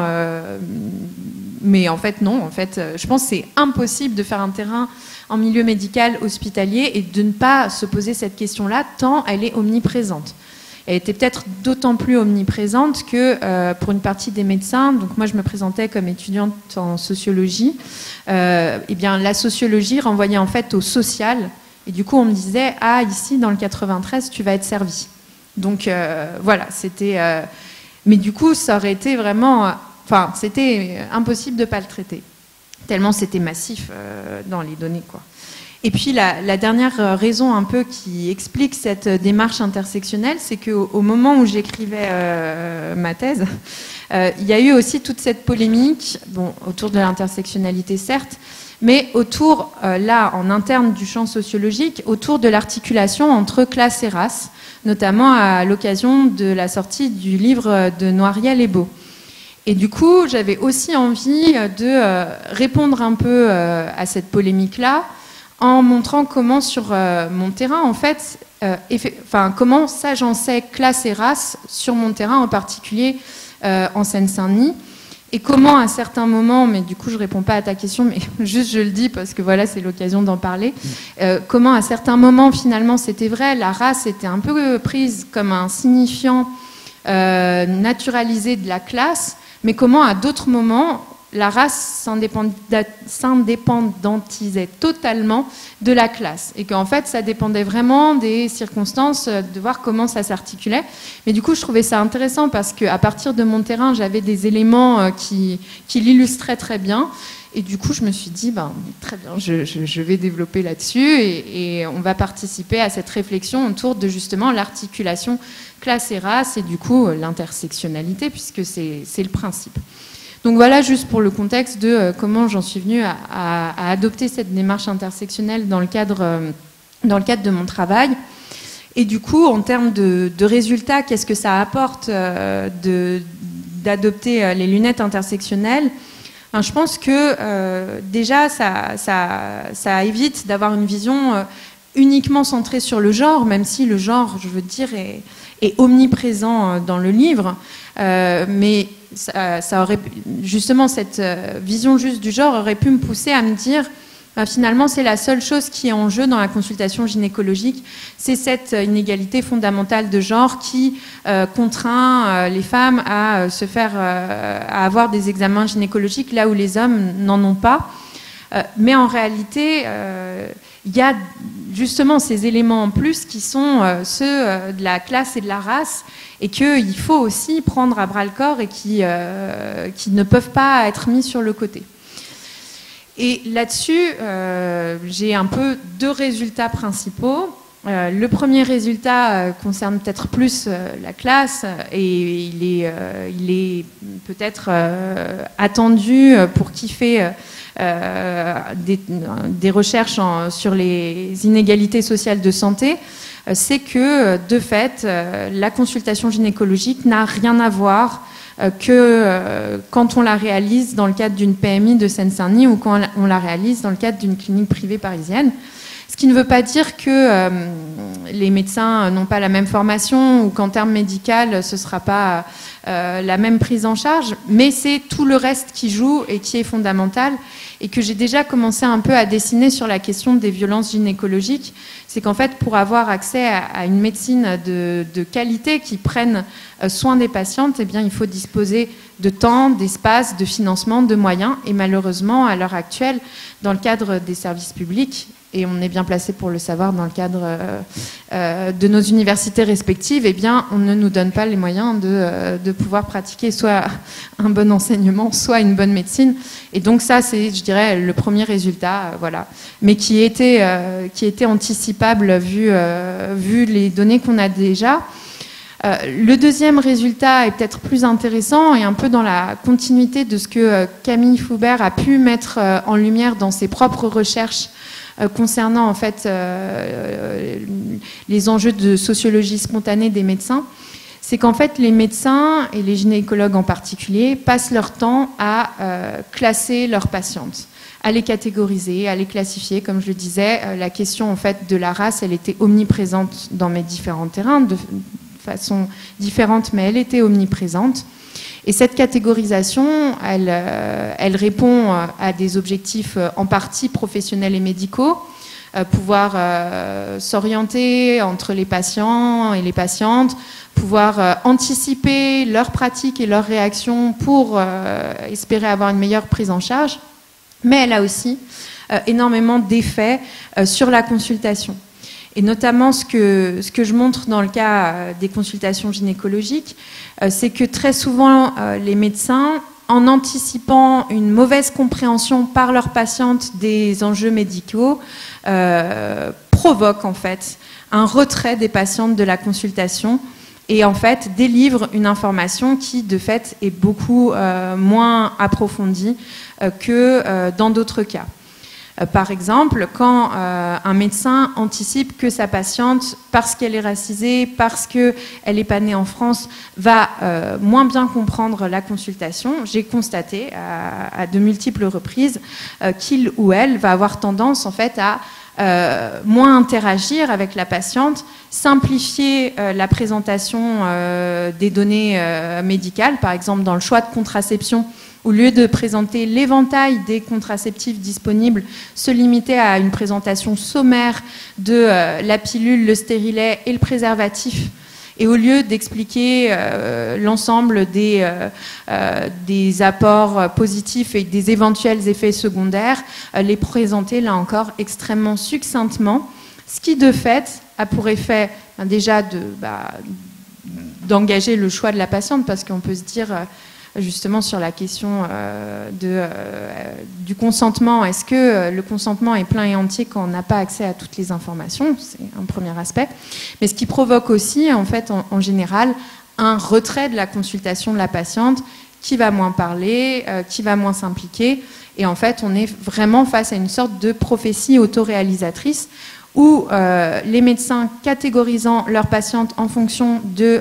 mais en fait non, je pense que c'est impossible de faire un terrain en milieu médical hospitalier et de ne pas se poser cette question-là tant elle est omniprésente. Elle était peut-être d'autant plus omniprésente que pour une partie des médecins, donc moi je me présentais comme étudiante en sociologie, eh bien la sociologie renvoyait en fait au social, et du coup on me disait ah ici dans le 93 tu vas être servi. Donc voilà, c'était mais du coup ça aurait été vraiment, c'était impossible de ne pas le traiter, tellement c'était massif dans les données quoi. Et puis la dernière raison un peu qui explique cette démarche intersectionnelle, c'est qu'au moment où j'écrivais ma thèse, il y a eu aussi toute cette polémique, autour de l'intersectionnalité certes, mais autour, là, en interne du champ sociologique, autour de l'articulation entre classe et race, notamment à l'occasion de la sortie du livre de Noiriel et Beau. Et du coup, j'avais aussi envie de répondre un peu à cette polémique-là, en montrant comment sur mon terrain, en fait, comment s'agençait classe et race sur mon terrain, en particulier en Seine-Saint-Denis, et comment à certains moments, mais du coup je réponds pas à ta question, mais juste je le dis parce que voilà, c'est l'occasion d'en parler, comment à certains moments finalement c'était vrai, la race était un peu prise comme un signifiant naturalisé de la classe, mais comment à d'autres moments la race s'indépendantisait totalement de la classe et qu'en fait ça dépendait vraiment des circonstances, de voir comment ça s'articulait. Mais du coup je trouvais ça intéressant parce qu'à partir de mon terrain j'avais des éléments qui l'illustraient très bien et du coup je me suis dit très bien, je vais développer là-dessus et on va participer à cette réflexion autour de justement l'articulation classe et race et du coup l'intersectionnalité puisque c'est le principe. Donc voilà, juste pour le contexte de comment j'en suis venue à adopter cette démarche intersectionnelle dans le cadre de mon travail. Et du coup, en termes de résultats, qu'est-ce que ça apporte d'adopter les lunettes intersectionnelles ? Je pense que déjà, ça évite d'avoir une vision uniquement centrée sur le genre, même si le genre, je veux dire, est omniprésent dans le livre. Mais ça aurait, justement, cette vision juste du genre aurait pu me pousser à me dire finalement c'est la seule chose qui est en jeu dans la consultation gynécologique, c'est cette inégalité fondamentale de genre qui contraint les femmes à se faire à avoir des examens gynécologiques là où les hommes n'en ont pas. Mais en réalité, il y a justement ces éléments en plus qui sont ceux de la classe et de la race et qu'il faut aussi prendre à bras-le-corps et qui ne peuvent pas être mis sur le côté. Et là-dessus, j'ai un peu 2 résultats principaux. Le premier résultat concerne peut-être plus la classe et il est peut-être attendu pour qui fait des recherches sur les inégalités sociales de santé, c'est que de fait la consultation gynécologique n'a rien à voir que quand on la réalise dans le cadre d'une PMI de Seine-Saint-Denis ou quand on la réalise dans le cadre d'une clinique privée parisienne. Ce qui ne veut pas dire que les médecins n'ont pas la même formation ou qu'en termes médicaux, ce ne sera pas la même prise en charge, mais c'est tout le reste qui joue et qui est fondamental. et que j'ai déjà commencé un peu à dessiner sur la question des violences gynécologiques. C'est qu'en fait, pour avoir accès à une médecine de qualité qui prenne soin des patientes, eh bien, il faut disposer de temps, d'espace, de financement, de moyens. Et malheureusement, à l'heure actuelle, dans le cadre des services publics, et on est bien placé pour le savoir dans le cadre de nos universités respectives, eh bien, on ne nous donne pas les moyens de pouvoir pratiquer soit un bon enseignement, soit une bonne médecine. Et donc ça, c'est, je dirais, le premier résultat, voilà, mais qui était anticipable vu les données qu'on a déjà. Le deuxième résultat est peut-être plus intéressant et un peu dans la continuité de ce que Camille Foubert a pu mettre en lumière dans ses propres recherches concernant en fait les enjeux de sociologie spontanée des médecins, c'est qu'en fait les médecins et les gynécologues en particulier passent leur temps à classer leurs patientes, à les catégoriser, à les classifier. Comme je le disais, la question en fait de la race, elle était omniprésente dans mes différents terrains, de façon différente, mais elle était omniprésente. Et cette catégorisation, elle répond à des objectifs en partie professionnels et médicaux, pouvoir s'orienter entre les patients et les patientes, pouvoir anticiper leurs pratiques et leurs réactions pour espérer avoir une meilleure prise en charge, mais elle a aussi énormément d'effets sur la consultation. Et notamment, ce que je montre dans le cas des consultations gynécologiques, c'est que très souvent, les médecins, en anticipant une mauvaise compréhension par leurs patientes des enjeux médicaux, provoquent en fait un retrait des patientes de la consultation et en fait délivrent une information qui, de fait, est beaucoup moins approfondie que dans d'autres cas. Par exemple, quand un médecin anticipe que sa patiente, parce qu'elle est racisée, parce qu'elle n'est pas née en France, va moins bien comprendre la consultation, j'ai constaté à de multiples reprises qu'il ou elle va avoir tendance en fait à moins interagir avec la patiente, simplifier la présentation des données médicales, par exemple dans le choix de contraception. Au lieu de présenter l'éventail des contraceptifs disponibles, se limiter à une présentation sommaire de la pilule, le stérilet et le préservatif. Et au lieu d'expliquer l'ensemble des apports positifs et des éventuels effets secondaires, les présenter là encore extrêmement succinctement, ce qui de fait a pour effet déjà d'engager le choix de la patiente, parce qu'on peut se dire justement sur la question du consentement. Est-ce que le consentement est plein et entier quand on n'a pas accès à toutes les informations? C'est un premier aspect. Mais ce qui provoque aussi, en fait, en général, un retrait de la consultation de la patiente qui va moins parler, qui va moins s'impliquer. Et en fait, on est vraiment face à une sorte de prophétie autoréalisatrice où les médecins catégorisant leurs patientes en fonction de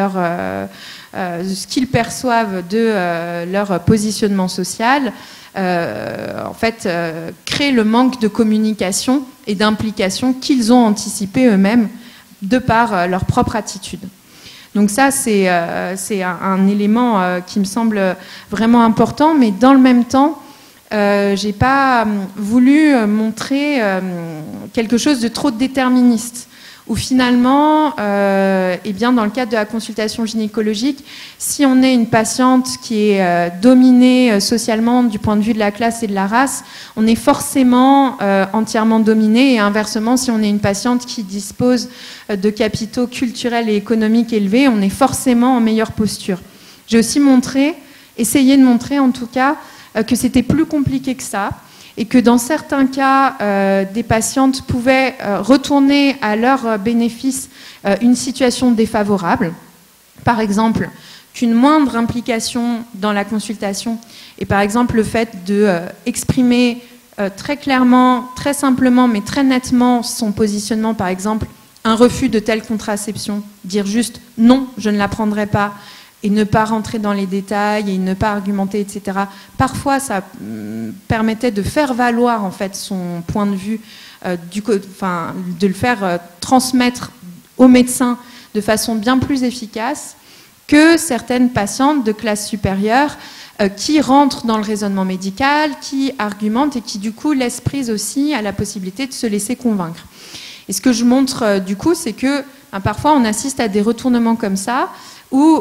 ce qu'ils perçoivent de leur positionnement social, en fait, créent le manque de communication et d'implication qu'ils ont anticipé eux-mêmes de par leur propre attitude. Donc ça, c'est un élément qui me semble vraiment important, mais dans le même temps, j'ai pas voulu montrer quelque chose de trop déterministe, où finalement, eh bien, dans le cadre de la consultation gynécologique, si on est une patiente qui est dominée socialement du point de vue de la classe et de la race, on est forcément entièrement dominé, et inversement, si on est une patiente qui dispose de capitaux culturels et économiques élevés, on est forcément en meilleure posture. J'ai aussi essayé de montrer en tout cas, que c'était plus compliqué que ça, et que dans certains cas, des patientes pouvaient retourner à leur bénéfice une situation défavorable. Par exemple, qu'une moindre implication dans la consultation, et par exemple le fait d'exprimer très clairement, très simplement, mais très nettement son positionnement, par exemple, un refus de telle contraception, dire juste « non, je ne la prendrai pas », et ne pas rentrer dans les détails et ne pas argumenter, etc. Parfois, ça permettait de faire valoir en fait son point de vue, de le faire transmettre au médecin de façon bien plus efficace que certaines patientes de classe supérieure qui rentrent dans le raisonnement médical, qui argumentent et qui du coup laissent prise aussi à la possibilité de se laisser convaincre. Et ce que je montre du coup, c'est que parfois on assiste à des retournements comme ça, où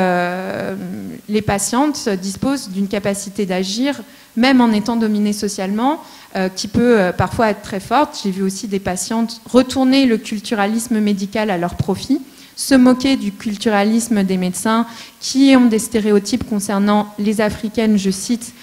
les patientes disposent d'une capacité d'agir, même en étant dominées socialement, qui peut parfois être très forte. J'ai vu aussi des patientes retourner le culturalisme médical à leur profit, se moquer du culturalisme des médecins qui ont des stéréotypes concernant les Africaines, je cite,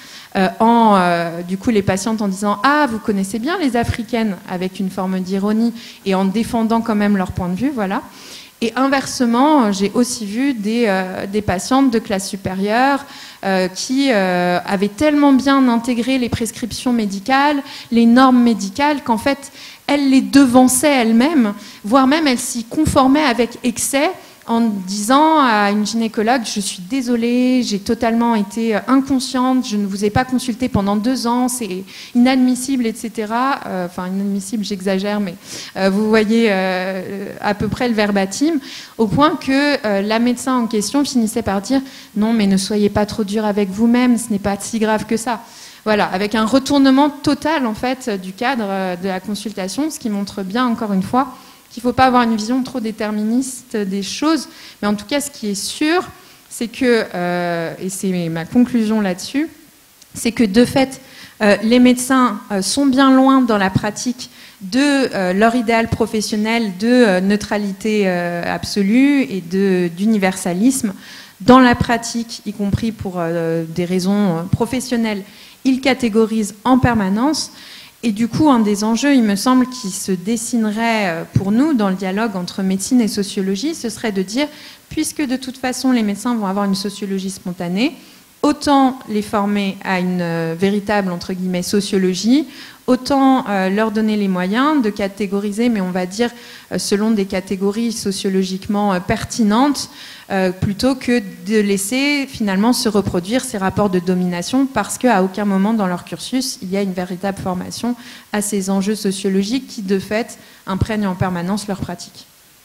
du coup les patientes en disant « Ah, vous connaissez bien les Africaines » avec une forme d'ironie et en défendant quand même leur point de vue, voilà. Et inversement, j'ai aussi vu des patientes de classe supérieure qui avaient tellement bien intégré les prescriptions médicales, les normes médicales, qu'en fait, elles les devançaient elles-mêmes, voire même elles s'y conformaient avec excès, en disant à une gynécologue « Je suis désolée, j'ai totalement été inconsciente, je ne vous ai pas consulté pendant 2 ans, c'est inadmissible, etc. » Enfin, inadmissible, j'exagère, mais vous voyez à peu près le verbatim, au point que la médecin en question finissait par dire « Non, mais ne soyez pas trop dur avec vous-même, ce n'est pas si grave que ça. » Voilà, avec un retournement total, en fait, du cadre de la consultation, ce qui montre bien, encore une fois, qu'il ne faut pas avoir une vision trop déterministe des choses. Mais en tout cas, ce qui est sûr, c'est que, et c'est ma conclusion là-dessus, c'est que de fait, les médecins sont bien loin dans la pratique de leur idéal professionnel de neutralité absolue et d'universalisme. Dans la pratique, y compris pour des raisons professionnelles, ils catégorisent en permanence. Et du coup, un des enjeux, il me semble, qui se dessinerait pour nous dans le dialogue entre médecine et sociologie, ce serait de dire, puisque de toute façon les médecins vont avoir une sociologie spontanée, autant les former à une véritable, entre guillemets, sociologie, autant leur donner les moyens de catégoriser, mais on va dire selon des catégories sociologiquement pertinentes, plutôt que de laisser finalement se reproduire ces rapports de domination, parce qu'à aucun moment dans leur cursus, il y a une véritable formation à ces enjeux sociologiques qui, de fait, imprègnent en permanence leur pratique.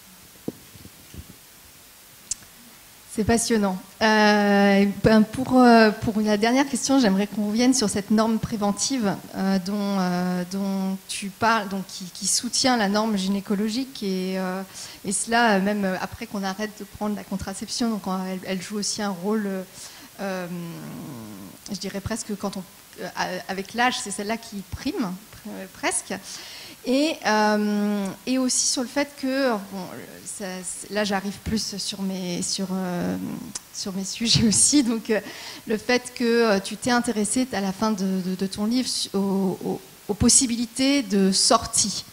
C'est passionnant. Pour la dernière question, j'aimerais qu'on revienne sur cette norme préventive dont tu parles, donc qui soutient la norme gynécologique et cela même après qu'on arrête de prendre la contraception. Donc elle joue aussi un rôle, je dirais presque avec l'âge, c'est celle-là qui prime presque. Et aussi sur le fait que, là j'arrive plus sur mes sujets aussi, donc le fait que tu t'es intéressé à la fin de ton livre aux possibilités de sortie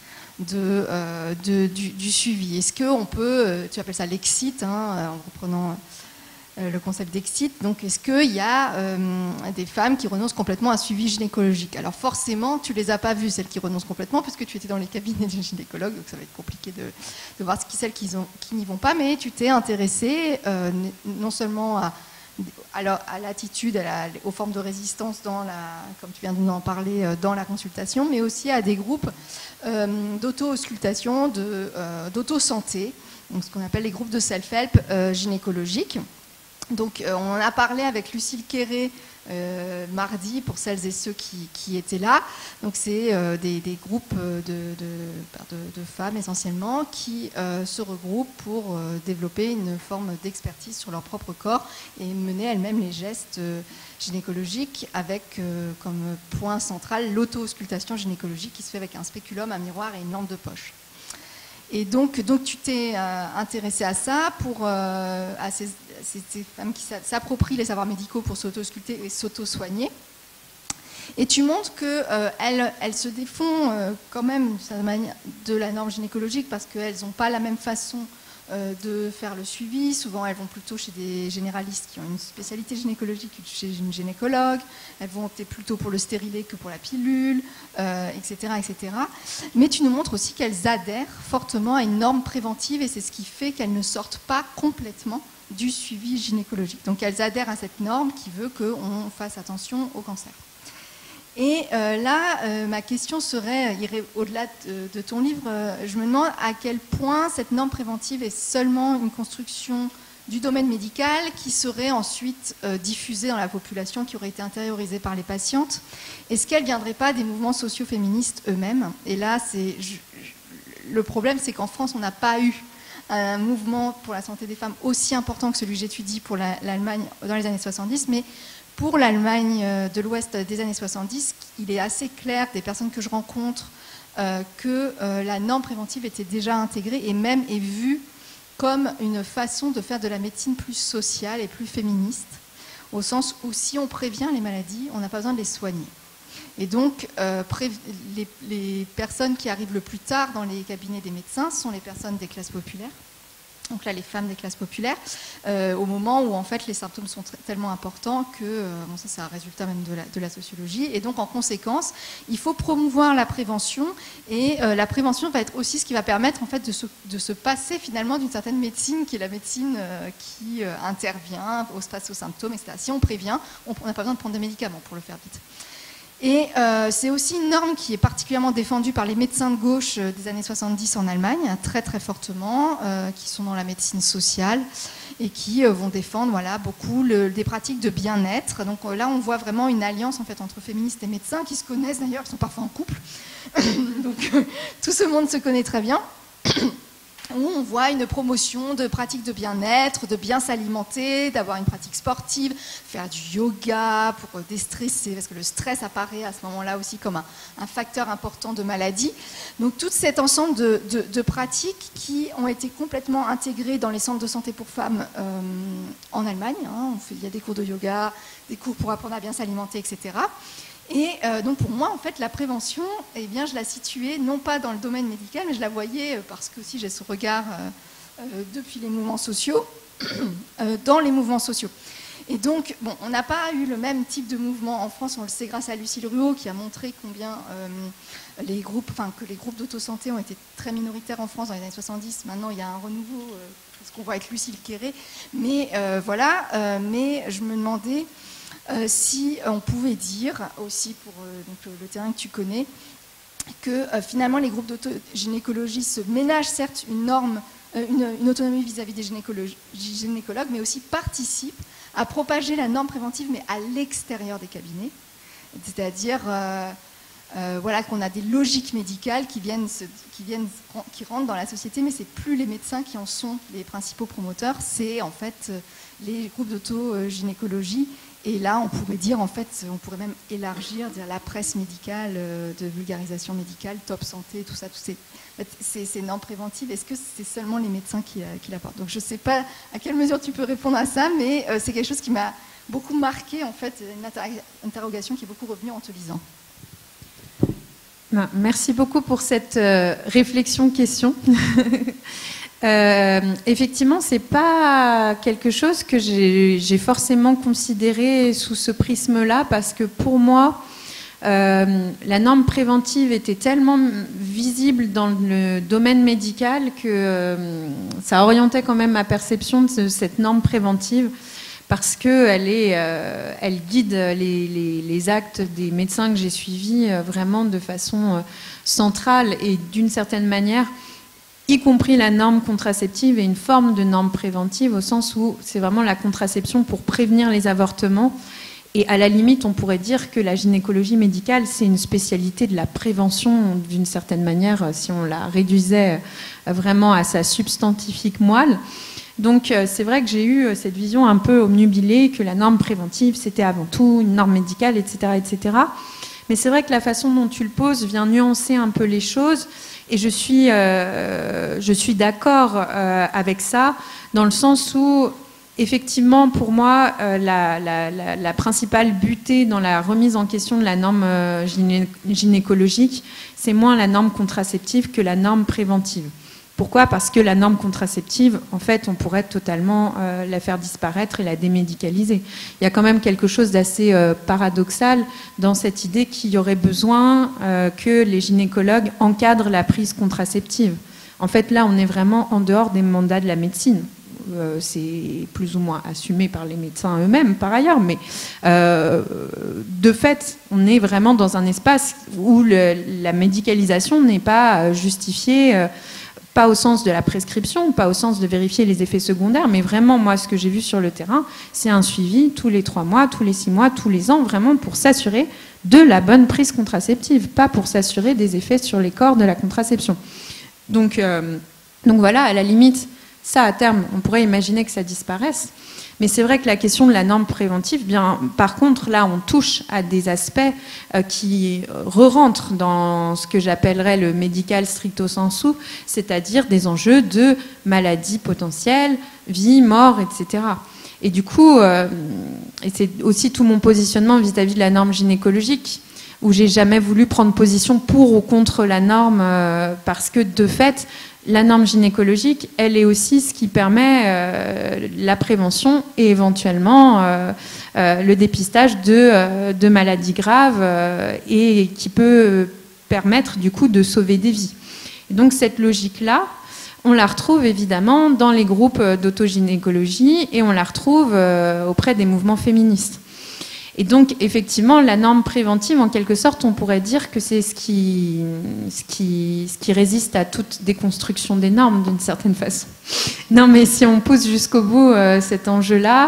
du suivi. Est-ce qu'on peut, tu appelles ça l'exit, hein, en reprenant le concept d'exit. Donc, est-ce qu'il y a des femmes qui renoncent complètement à un suivi gynécologique? Alors, forcément, tu ne les as pas vues, celles qui renoncent complètement, puisque tu étais dans les cabinets de gynécologues, donc ça va être compliqué de voir celles qui n'y vont pas, mais tu t'es intéressée non seulement à l'attitude, aux formes de résistance, comme tu viens de nous en parler, dans la consultation, mais aussi à des groupes d'auto-auscultation, d'auto-santé, donc ce qu'on appelle les groupes de self-help gynécologiques. Donc, on en a parlé avec Lucille Quéré mardi, pour celles et ceux qui étaient là. Donc, c'est des groupes de femmes essentiellement qui se regroupent pour développer une forme d'expertise sur leur propre corps et mener elles-mêmes les gestes gynécologiques avec comme point central l'auto-auscultation gynécologique qui se fait avec un spéculum, un miroir et une lampe de poche. Et donc tu t'es intéressé à ça, à ces femmes qui s'approprient les savoirs médicaux pour s'auto-ausculter et s'auto-soigner. Et tu montres qu'elles se défont quand même de la norme gynécologique parce qu'elles n'ont pas la même façon de faire le suivi. Souvent, elles vont plutôt chez des généralistes qui ont une spécialité gynécologique que chez une gynécologue. Elles vont opter plutôt pour le stérilet que pour la pilule, etc., etc. Mais tu nous montres aussi qu'elles adhèrent fortement à une norme préventive et c'est ce qui fait qu'elles ne sortent pas complètement du suivi gynécologique. Donc, elles adhèrent à cette norme qui veut qu'on fasse attention au cancer. Et ma question irait au-delà de ton livre. Je me demande à quel point cette norme préventive est seulement une construction du domaine médical qui seraient ensuite diffusées dans la population, qui auraient été intériorisées par les patientes. Est-ce qu'elles ne viendraient pas des mouvements sociaux féministes eux-mêmes? Et là, le problème, c'est qu'en France, on n'a pas eu un mouvement pour la santé des femmes aussi important que celui que j'étudie pour l'Allemagne dans les années 70, mais pour l'Allemagne de l'Ouest des années 70, il est assez clair des personnes que je rencontre que la norme préventive était déjà intégrée et même est vue comme une façon de faire de la médecine plus sociale et plus féministe, au sens où si on prévient les maladies, on n'a pas besoin de les soigner. Et donc, les personnes qui arrivent le plus tard dans les cabinets des médecins sont les personnes des classes populaires. Donc là, les femmes des classes populaires, au moment où en fait les symptômes sont tellement importants que bon, ça c'est un résultat même de la sociologie. Et donc en conséquence, il faut promouvoir la prévention et la prévention va être aussi ce qui va permettre en fait de se passer finalement d'une certaine médecine qui est la médecine qui intervient face aux symptômes, etc. Si on prévient, on n'a pas besoin de prendre des médicaments pour le faire vite. Et c'est aussi une norme qui est particulièrement défendue par les médecins de gauche des années 70 en Allemagne, très très fortement, qui sont dans la médecine sociale et qui vont défendre voilà, beaucoup des pratiques de bien-être. Donc là, on voit vraiment une alliance en fait, entre féministes et médecins qui se connaissent d'ailleurs, qui sont parfois en couple. Donc tout ce monde se connaît très bien. Où on voit une promotion de pratiques de bien-être, de bien s'alimenter, d'avoir une pratique sportive, faire du yoga pour déstresser, parce que le stress apparaît à ce moment-là aussi comme un facteur important de maladie. Donc tout cet ensemble de pratiques qui ont été complètement intégrées dans les centres de santé pour femmes en Allemagne. Hein. Il y a des cours de yoga, des cours pour apprendre à bien s'alimenter, etc. Et donc pour moi, en fait, la prévention, eh bien, je la situais non pas dans le domaine médical, mais je la voyais, parce que aussi j'ai ce regard depuis les mouvements sociaux, dans les mouvements sociaux. Et donc, bon, on n'a pas eu le même type de mouvement en France, on le sait grâce à Lucile Ruot, qui a montré combien que les groupes d'autosanté ont été très minoritaires en France dans les années 70. Maintenant, il y a un renouveau, ce qu'on voit avec Lucile Quéré. Mais voilà, mais je me demandais... si on pouvait dire aussi pour donc, le terrain que tu connais que finalement les groupes d'autogynécologie se ménagent certes une norme, une autonomie vis-à-vis des gynécologues, mais aussi participent à propager la norme préventive mais à l'extérieur des cabinets, c'est-à-dire voilà, qu'on a des logiques médicales qui rentrent dans la société, mais c'est plus les médecins qui en sont les principaux promoteurs, c'est en fait les groupes d'autogynécologie. Et là, on pourrait dire, en fait, on pourrait même élargir, dire la presse médicale, de vulgarisation médicale, Top Santé, tout ça, tous ces normes préventives. Est-ce que c'est seulement les médecins qui l'apportent? Donc, je ne sais pas à quelle mesure tu peux répondre à ça, mais c'est quelque chose qui m'a beaucoup marqué, en fait, une interrogation qui est beaucoup revenue en te lisant. Merci beaucoup pour cette réflexion-question. Effectivement, c'est pas quelque chose que j'ai forcément considéré sous ce prisme-là, parce que pour moi, la norme préventive était tellement visible dans le domaine médical que ça orientait quand même ma perception de cette norme préventive, parce qu'elle elle guide les actes des médecins que j'ai suivis vraiment de façon centrale et d'une certaine manière, y compris la norme contraceptive est une forme de norme préventive au sens où c'est vraiment la contraception pour prévenir les avortements. Et à la limite, on pourrait dire que la gynécologie médicale, c'est une spécialité de la prévention d'une certaine manière, si on la réduisait vraiment à sa substantifique moelle. Donc c'est vrai que j'ai eu cette vision un peu obnubilée que la norme préventive, c'était avant tout une norme médicale, etc., etc. Mais c'est vrai que la façon dont tu le poses vient nuancer un peu les choses. Et je suis d'accord avec ça, dans le sens où, effectivement, pour moi, la principale butée dans la remise en question de la norme gynécologique, c'est moins la norme contraceptive que la norme préventive. Pourquoi ? Parce que la norme contraceptive, en fait, on pourrait totalement la faire disparaître et la démédicaliser. Il y a quand même quelque chose d'assez paradoxal dans cette idée qu'il y aurait besoin que les gynécologues encadrent la prise contraceptive. En fait, là, on est vraiment en dehors des mandats de la médecine. C'est plus ou moins assumé par les médecins eux-mêmes, par ailleurs, mais de fait, on est vraiment dans un espace où la médicalisation n'est pas justifiée Pas au sens de la prescription, pas au sens de vérifier les effets secondaires, mais vraiment, moi, ce que j'ai vu sur le terrain, c'est un suivi tous les 3 mois, tous les 6 mois, tous les ans, vraiment pour s'assurer de la bonne prise contraceptive, pas pour s'assurer des effets sur les corps de la contraception. Donc voilà, à la limite, ça, à terme, on pourrait imaginer que ça disparaisse. Mais c'est vrai que la question de la norme préventive, bien, par contre, là, on touche à des aspects qui re-rentrent dans ce que j'appellerais le médical stricto sensu, c'est-à-dire des enjeux de maladies potentielles, vie, mort, etc. Et du coup, et c'est aussi tout mon positionnement vis-à-vis de la norme gynécologique, où j'ai jamais voulu prendre position pour ou contre la norme, parce que de fait, la norme gynécologique, elle est aussi ce qui permet la prévention et éventuellement le dépistage de maladies graves et qui peut permettre du coup de sauver des vies. Et donc cette logique-là, on la retrouve évidemment dans les groupes d'autogynécologie et on la retrouve auprès des mouvements féministes. Et donc, effectivement, la norme préventive, en quelque sorte, on pourrait dire que c'est ce qui résiste à toute déconstruction des normes, d'une certaine façon. Non, mais si on pousse jusqu'au bout cet enjeu-là,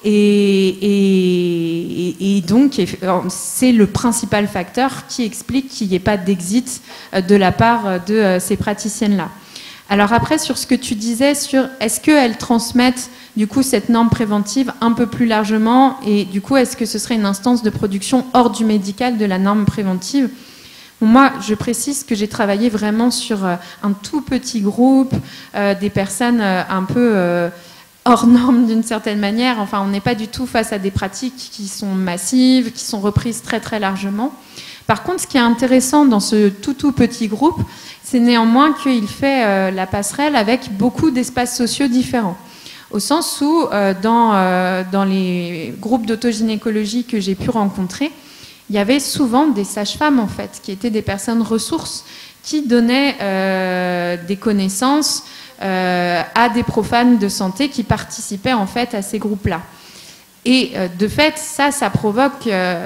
et donc, c'est le principal facteur qui explique qu'il n'y ait pas d'exit de la part de ces praticiennes-là. Alors après, sur ce que tu disais, sur est-ce qu'elles transmettent du coup cette norme préventive un peu plus largement, et du coup est-ce que ce serait une instance de production hors du médical de la norme préventive? Moi, je précise que j'ai travaillé vraiment sur un tout petit groupe, des personnes un peu hors norme d'une certaine manière. Enfin, on n'est pas du tout face à des pratiques qui sont massives, qui sont reprises très très largement. Par contre, ce qui est intéressant dans ce tout petit groupe, c'est néanmoins qu'il fait la passerelle avec beaucoup d'espaces sociaux différents. Au sens où, dans les groupes d'autogynécologie que j'ai pu rencontrer, il y avait souvent des sages-femmes, en fait, qui étaient des personnes ressources, qui donnaient des connaissances à des profanes de santé qui participaient, en fait, à ces groupes-là. Et de fait, ça provoque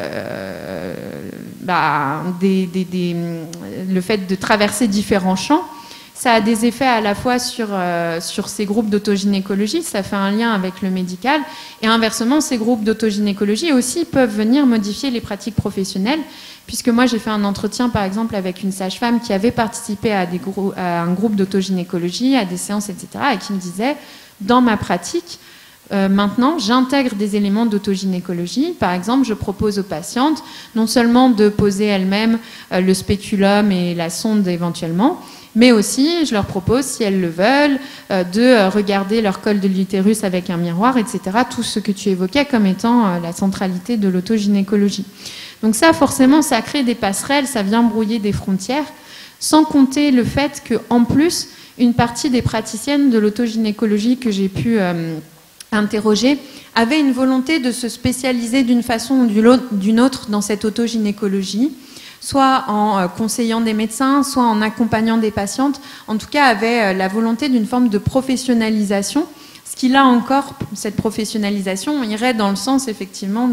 le fait de traverser différents champs. Ça a des effets à la fois sur ces groupes d'autogynécologie, ça fait un lien avec le médical, et inversement, ces groupes d'autogynécologie aussi peuvent venir modifier les pratiques professionnelles, puisque moi j'ai fait un entretien par exemple avec une sage-femme qui avait participé à un groupe d'autogynécologie, à des séances, etc., et qui me disait, dans ma pratique, maintenant, j'intègre des éléments d'autogynécologie. Par exemple, je propose aux patientes non seulement de poser elles-mêmes le spéculum et la sonde éventuellement, mais aussi, je leur propose, si elles le veulent, de regarder leur col de l'utérus avec un miroir, etc. Tout ce que tu évoquais comme étant la centralité de l'autogynécologie. Donc ça, forcément, ça crée des passerelles, ça vient brouiller des frontières, sans compter le fait qu'en plus, une partie des praticiennes de l'autogynécologie que j'ai pu interrogé, avait une volonté de se spécialiser d'une façon ou d'une autre dans cette autogynécologie, soit en conseillant des médecins, soit en accompagnant des patientes, en tout cas avait la volonté d'une forme de professionnalisation, ce qui là encore, cette professionnalisation irait dans le sens effectivement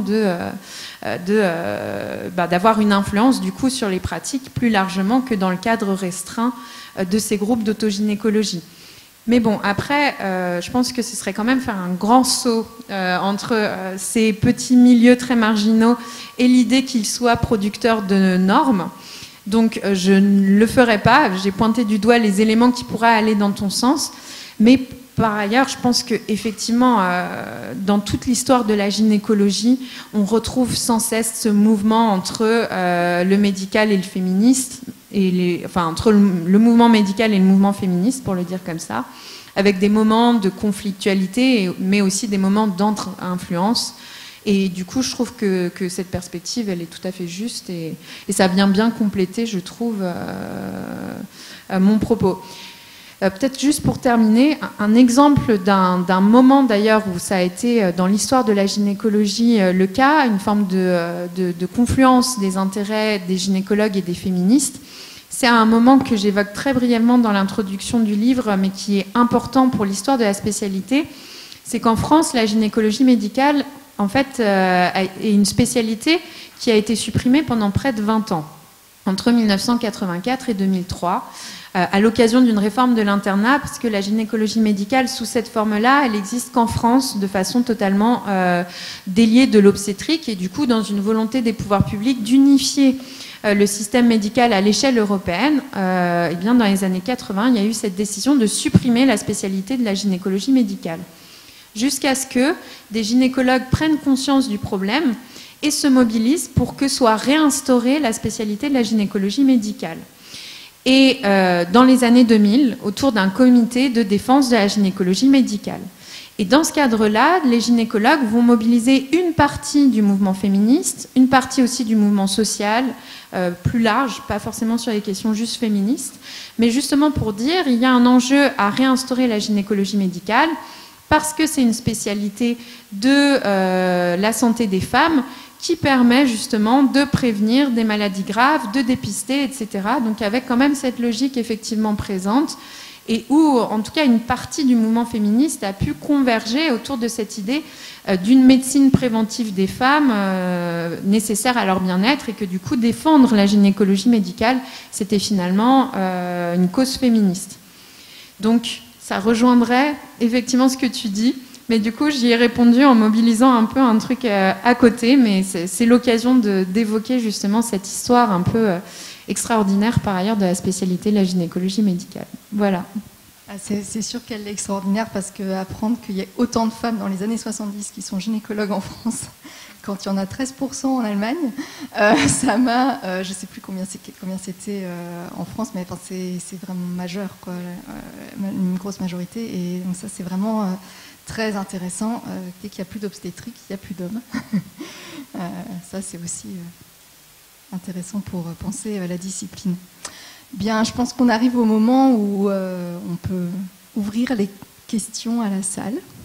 d'avoir une influence du coup sur les pratiques plus largement que dans le cadre restreint de ces groupes d'autogynécologie. Mais bon, après, je pense que ce serait quand même faire un grand saut entre ces petits milieux très marginaux et l'idée qu'ils soient producteurs de normes. Donc, je ne le ferai pas. J'ai pointé du doigt les éléments qui pourraient aller dans ton sens. Mais par ailleurs, je pense qu'effectivement, dans toute l'histoire de la gynécologie, on retrouve sans cesse ce mouvement entre le médical et le féministe, entre le mouvement médical et le mouvement féministe, pour le dire comme ça, avec des moments de conflictualité, mais aussi des moments d'entre-influence. Et du coup, je trouve que cette perspective, elle est tout à fait juste, et ça vient bien compléter, je trouve, mon propos. Peut-être juste pour terminer, un exemple d'un moment d'ailleurs où ça a été dans l'histoire de la gynécologie le cas, une forme de confluence des intérêts des gynécologues et des féministes. C'est un moment que j'évoque très brièvement dans l'introduction du livre, mais qui est important pour l'histoire de la spécialité. C'est qu'en France, la gynécologie médicale, en fait, est une spécialité qui a été supprimée pendant près de 20 ans, entre 1984 et 2003. à l'occasion d'une réforme de l'internat, parce que la gynécologie médicale, sous cette forme-là, elle n'existe qu'en France, de façon totalement déliée de l'obstétrique, et du coup, dans une volonté des pouvoirs publics d'unifier le système médical à l'échelle européenne, eh bien, dans les années 80, il y a eu cette décision de supprimer la spécialité de la gynécologie médicale. Jusqu'à ce que des gynécologues prennent conscience du problème et se mobilisent pour que soit réinstaurée la spécialité de la gynécologie médicale. Et dans les années 2000, autour d'un comité de défense de la gynécologie médicale. Et dans ce cadre-là, les gynécologues vont mobiliser une partie du mouvement féministe, une partie aussi du mouvement social, plus large, pas forcément sur les questions juste féministes, mais justement pour dire il y a un enjeu à réinstaurer la gynécologie médicale parce que c'est une spécialité de la santé des femmes qui permet justement de prévenir des maladies graves, de dépister, etc. Donc avec quand même cette logique effectivement présente, et où, en tout cas, une partie du mouvement féministe a pu converger autour de cette idée d'une médecine préventive des femmes nécessaire à leur bien-être, et que du coup, défendre la gynécologie médicale, c'était finalement une cause féministe. Donc, ça rejoindrait effectivement ce que tu dis, mais du coup, j'y ai répondu en mobilisant un peu un truc à côté, mais c'est l'occasion d'évoquer justement cette histoire un peu extraordinaire par ailleurs de la spécialité de la gynécologie médicale. Voilà. C'est sûr qu'elle est extraordinaire, parce qu'apprendre qu'il y ait autant de femmes dans les années 70 qui sont gynécologues en France, quand il y en a 13% en Allemagne, ça m'a... je ne sais plus combien c'était en France, mais enfin, c'est vraiment majeur, quoi, une grosse majorité. Et donc ça, c'est vraiment très intéressant. Dès qu'il n'y a plus d'obstétrique, il n'y a plus d'hommes. Ça, c'est aussi... intéressant pour penser la discipline. Bien, je pense qu'on arrive au moment où on peut ouvrir les questions à la salle.